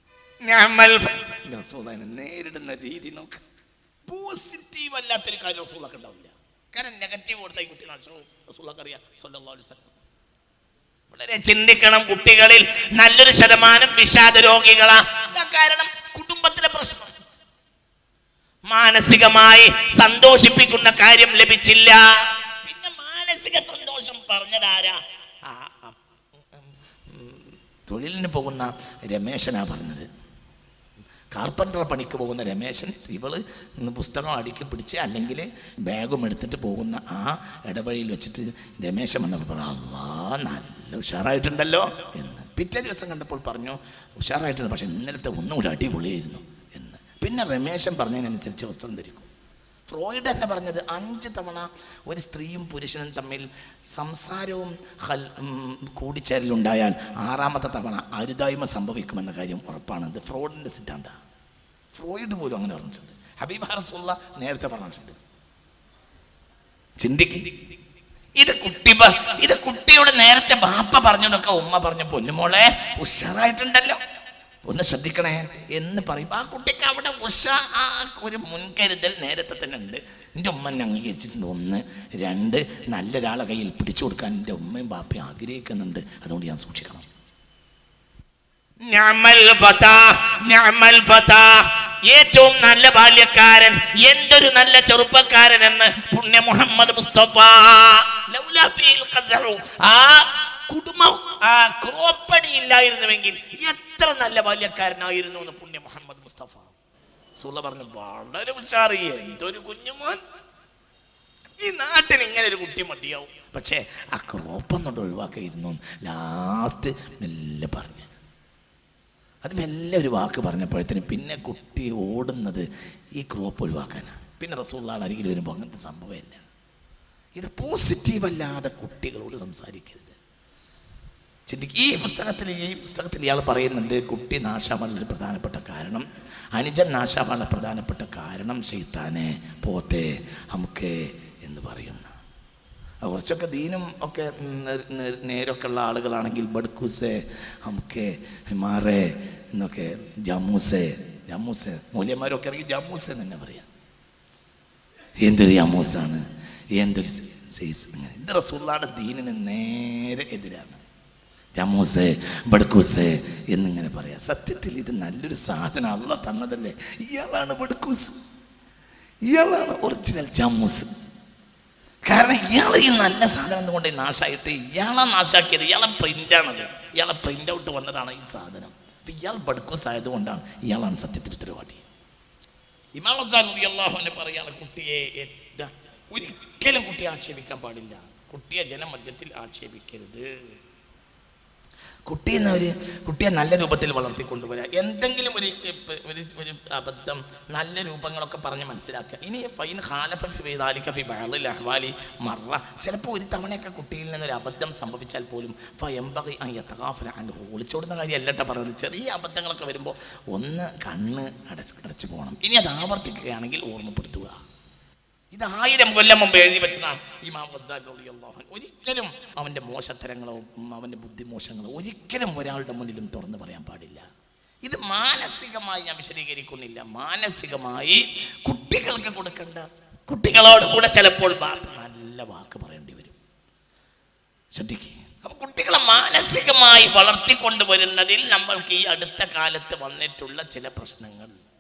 നേരിടുന്ന രീതി നോക്ക്. പോസിറ്റീവ് അല്ലാത്തൊരു കാര്യം റസൂലുള്ളാഹിക്ക് ഉണ്ടാവില്ല. കാരണം നെഗറ്റീവ് കൊടുത്ത ഈ കുട്ടി റസൂലുള്ളാഹിക്ക് അറിയാം സല്ലല്ലാഹു അലൈഹി വസല്ലം. വളരെ ചിന്തിക്കണം. കുട്ടികളിൽ നല്ലൊരു ശതമാനം വിഷാദ രോഗികളാ. കാരണം കുടുംബത്തിലെ പ്രശ്നം, മാനസികമായി സന്തോഷിപ്പിക്കുന്ന കാര്യം ലഭിച്ചില്ല. പിന്നെ മാനസിക സന്തോഷം പറഞ്ഞതാരാ? തൊഴിലിന് പോകുന്ന രമേശനാ പറഞ്ഞത്. കാർപ്പൻ്റർ പണിക്ക് പോകുന്ന രമേശൻ ഇവള് പുസ്തകം അടുക്കി പിടിച്ച് അല്ലെങ്കിൽ ബാഗും എടുത്തിട്ട് പോകുന്ന ആ ഇടവഴിയിൽ വെച്ചിട്ട് രമേശൻ വന്നപ്പോൾ അല്ലാ നല്ല ഉഷാറായിട്ടുണ്ടല്ലോ എന്ന്. പിറ്റേ ദിവസം കണ്ടപ്പോൾ പറഞ്ഞു ഉഷാറായിട്ടുണ്ട്, പക്ഷെ ഇന്നലത്തെ ഒന്നുകൂടി അടിപൊളിയായിരുന്നു എന്ന്. പിന്നെ രമേശൻ പറഞ്ഞതിനനുസരിച്ച് വസ്ത്രം ധരിക്കും. ഫ്രോയിഡ് തന്നെ പറഞ്ഞത് 5 തവണ ഒരു സ്ത്രീയും പുരുഷനും തമ്മിൽ സംസാരവും കൂടിച്ചേരലുണ്ടായാൽ 6ാമത്തെ തവണ അരുതായ്മ സംഭവിക്കുമെന്ന കാര്യം ഉറപ്പാണ്. ഇത് ഫ്രോയിഡിൻ്റെ സിദ്ധാന്തമാണ്. ഫ്രോയിഡ് പോലും അങ്ങനെ പറഞ്ഞിട്ടുണ്ട്. ഹബീബ റസൂലുള്ളാഹി നേരത്തെ പറഞ്ഞിട്ടുണ്ട്. ചിന്തിക്ക്. ഇത് കുട്ടിയോട് നേരത്തെ ബാപ്പ പറഞ്ഞതൊക്കെ ഉമ്മ പറഞ്ഞു, പൊന്നുമോളെ ഉഷാറായിട്ടുണ്ടല്ലോ, ഒന്ന് ശ്രദ്ധിക്കണേ എന്ന് പറയും. ആ കുട്ടിക്ക് അവിടെ ഒരു മുൻകരുതൽ നേരത്തെ തന്നെ ഉണ്ട്. എൻ്റെ ഉമ്മ എന്നെ അംഗീകരിച്ചിട്ടുണ്ട്. 1, 2 നല്ലൊരാളെ കയ്യിൽ പിടിച്ചു കൊടുക്കാൻ എൻ്റെ ഉമ്മയും ബാപ്പയും ആഗ്രഹിക്കുന്നുണ്ട്. അതുകൊണ്ട് ഞാൻ സൂക്ഷിക്കണം. ഏറ്റവും നല്ല ബാല്യക്കാരൻ, എന്തൊരു നല്ല ചെറുപ്പക്കാരൻ എന്ന് പുണ്യ മുഹമ്മദ് മുസ്തഫ. ആ കുടുംബം ആ ക്രോപ്പടി ഇല്ലായിരുന്നുവെങ്കിൽ എത്ര നല്ല ബാല്യക്കാരനായിരുന്നു എന്ന് പുണ്യ മുഹമ്മദ് മുസ്തഫ റസൂലുള്ളാഹി പറഞ്ഞു. വളരെ ഉഷാറി, എന്തൊരു കുഞ്ഞുമോൻ. ഈ നാട്ടിൽ ഇങ്ങനെ ഒരു കുട്ടി മതിയാവും. പക്ഷേ ആ ക്രോപ്പൊന്നുകൊണ്ട് ഒഴിവാക്കിയിരുന്നു. ലാസ്റ്റ് മെല്ലെ പറഞ്ഞു. അത് മെല്ലെ ഒരു വാക്ക് പറഞ്ഞപ്പോഴത്തേന് പിന്നെ കുട്ടി ഓടുന്നത് ഈ ക്രോപ്പ് ഒഴിവാക്കാനാണ്. പിന്നെ റസൂലുള്ളാഹിയുടെ അരികിൽ വരുമ്പോൾ അങ്ങനത്തെ സംഭവമില്ല. ഇത് പോസിറ്റീവ് അല്ലാതെ കുട്ടികളോട് സംസാരിക്കരുത്. ഈ പുസ്തകത്തിൽ ഇയാൾ പറയുന്നുണ്ട് കുട്ടി നാശാവാനുള്ള പ്രധാനപ്പെട്ട കാരണം, അനുജൻ നാശാവാനുള്ള പ്രധാനപ്പെട്ട കാരണം ശൈത്താനെ, പോത്തെ, നമുക്ക് എന്ന് പറയുന്ന കുറച്ചൊക്കെ ദീനും ഒക്കെ നേരൊക്കെ ഉള്ള ആളുകളാണെങ്കിൽ ബഡ്കൂസെ, നമുക്ക് മാറേ എന്നൊക്കെ, ജമ്മൂസെ മൂല്യന്മാരൊക്കെ ആണെങ്കിൽ ജമ്മൂസെ എന്ന് തന്നെ പറയാം. എന്തൊരു ജമ്മൂസാണ്, എന്തൊരു സൈസ്. അങ്ങനെ ഇത് റസൂലുള്ളാഹിയുടെ ദീനിന് നേരെ എതിരാണ്. ജാമൂസ്, ബഡ്കൂസ് എന്നിങ്ങനെ പറയാം. സത്യത്തിൽ ഇത് നല്ലൊരു സാധനം അള്ള തന്നതല്ലേ. ഇയാളാണ് ബഡ്കൂസ്, ഇയാളാണ് ഒറിജിനൽ ജാമൂസ്. കാരണം ഇയാൾ ഈ നല്ല സാധനം എന്തുകൊണ്ട് നാശമായിട്ട് ഇയാളെ നാശാക്കിയത്. ഇയാളെ പ്രിൻ്റാണത്, ഇയാളെ പ്രിൻ്റ് ഔട്ട് വന്നതാണ് ഈ സാധനം. അപ്പം ഇയാൾ ബഡ്കൂസ് ആയതുകൊണ്ടാണ് ഇയാളാണ് സത്യത്തിൽ ഉത്തരവാദി. ഇമാം ഗസാലി റളിയല്ലാഹു അൻഹു പറയാണ്, കുട്ടിയെ ഒരിക്കലും കുട്ടിയെ ആക്ഷേപിക്കാൻ പാടില്ല. കുട്ടിയെ ജനമധ്യത്തിൽ ആക്ഷേപിക്കരുത്. കുട്ടിയെ നല്ല രൂപത്തിൽ വളർത്തിക്കൊണ്ടുവരിക. എന്തെങ്കിലും ഒരു അബദ്ധം നല്ല രൂപങ്ങളൊക്കെ പറഞ്ഞ് മനസ്സിലാക്കുക. ഇനി ഫൈൻ ഖാലഫ ഫി ദാലിക ഫി ബഅദിൽ അഹ്വാലി മറ, ചിലപ്പോൾ ഒരു തവണയൊക്കെ കുട്ടിയിൽ നിന്നൊരു അബദ്ധം സംഭവിച്ചാൽ പോലും ഫയംബഗി അൻ യതഗാഫല അൻഹു, ഒളിച്ചോടുന്ന കാര്യമല്ലട്ട പറയുന്നത്. ചെറിയ അബദ്ധങ്ങളൊക്കെ വരുമ്പോൾ ഒന്ന് കണ്ണ് അടച്ചു പോകണം. ഇനി അത് ആവർത്തിക്കുകയാണെങ്കിൽ ഓർമ്മപ്പെടുത്തുക. ഇത് 1000 കൊല്ലം മുമ്പ് എഴുതി വെച്ചതാണ് ഇമാം ഗസാലി റളിയല്ലാഹു അൻഹു. ഒരിക്കലും അവൻ്റെ മോശത്തരങ്ങളോ അവൻ്റെ ബുദ്ധിമോശങ്ങളോ ഒരിക്കലും ഒരാളുടെ മുന്നിലും തുറന്നു പറയാൻ പാടില്ല. ഇത് മാനസികമായി ഞാൻ വിശദീകരിക്കുന്നില്ല. മാനസികമായി കുട്ടികൾക്ക് കൊടുക്കേണ്ട, കുട്ടികളോട് കൂടെ ചിലപ്പോൾ നല്ല വാക്ക് പറയേണ്ടി വരും. ശ്രദ്ധിക്കുക. അപ്പം കുട്ടികളെ മാനസികമായി വളർത്തിക്കൊണ്ടുവരുന്നതിൽ നമ്മൾക്ക് ഈ അടുത്ത കാലത്ത് വന്നിട്ടുള്ള ചില പ്രശ്നങ്ങൾ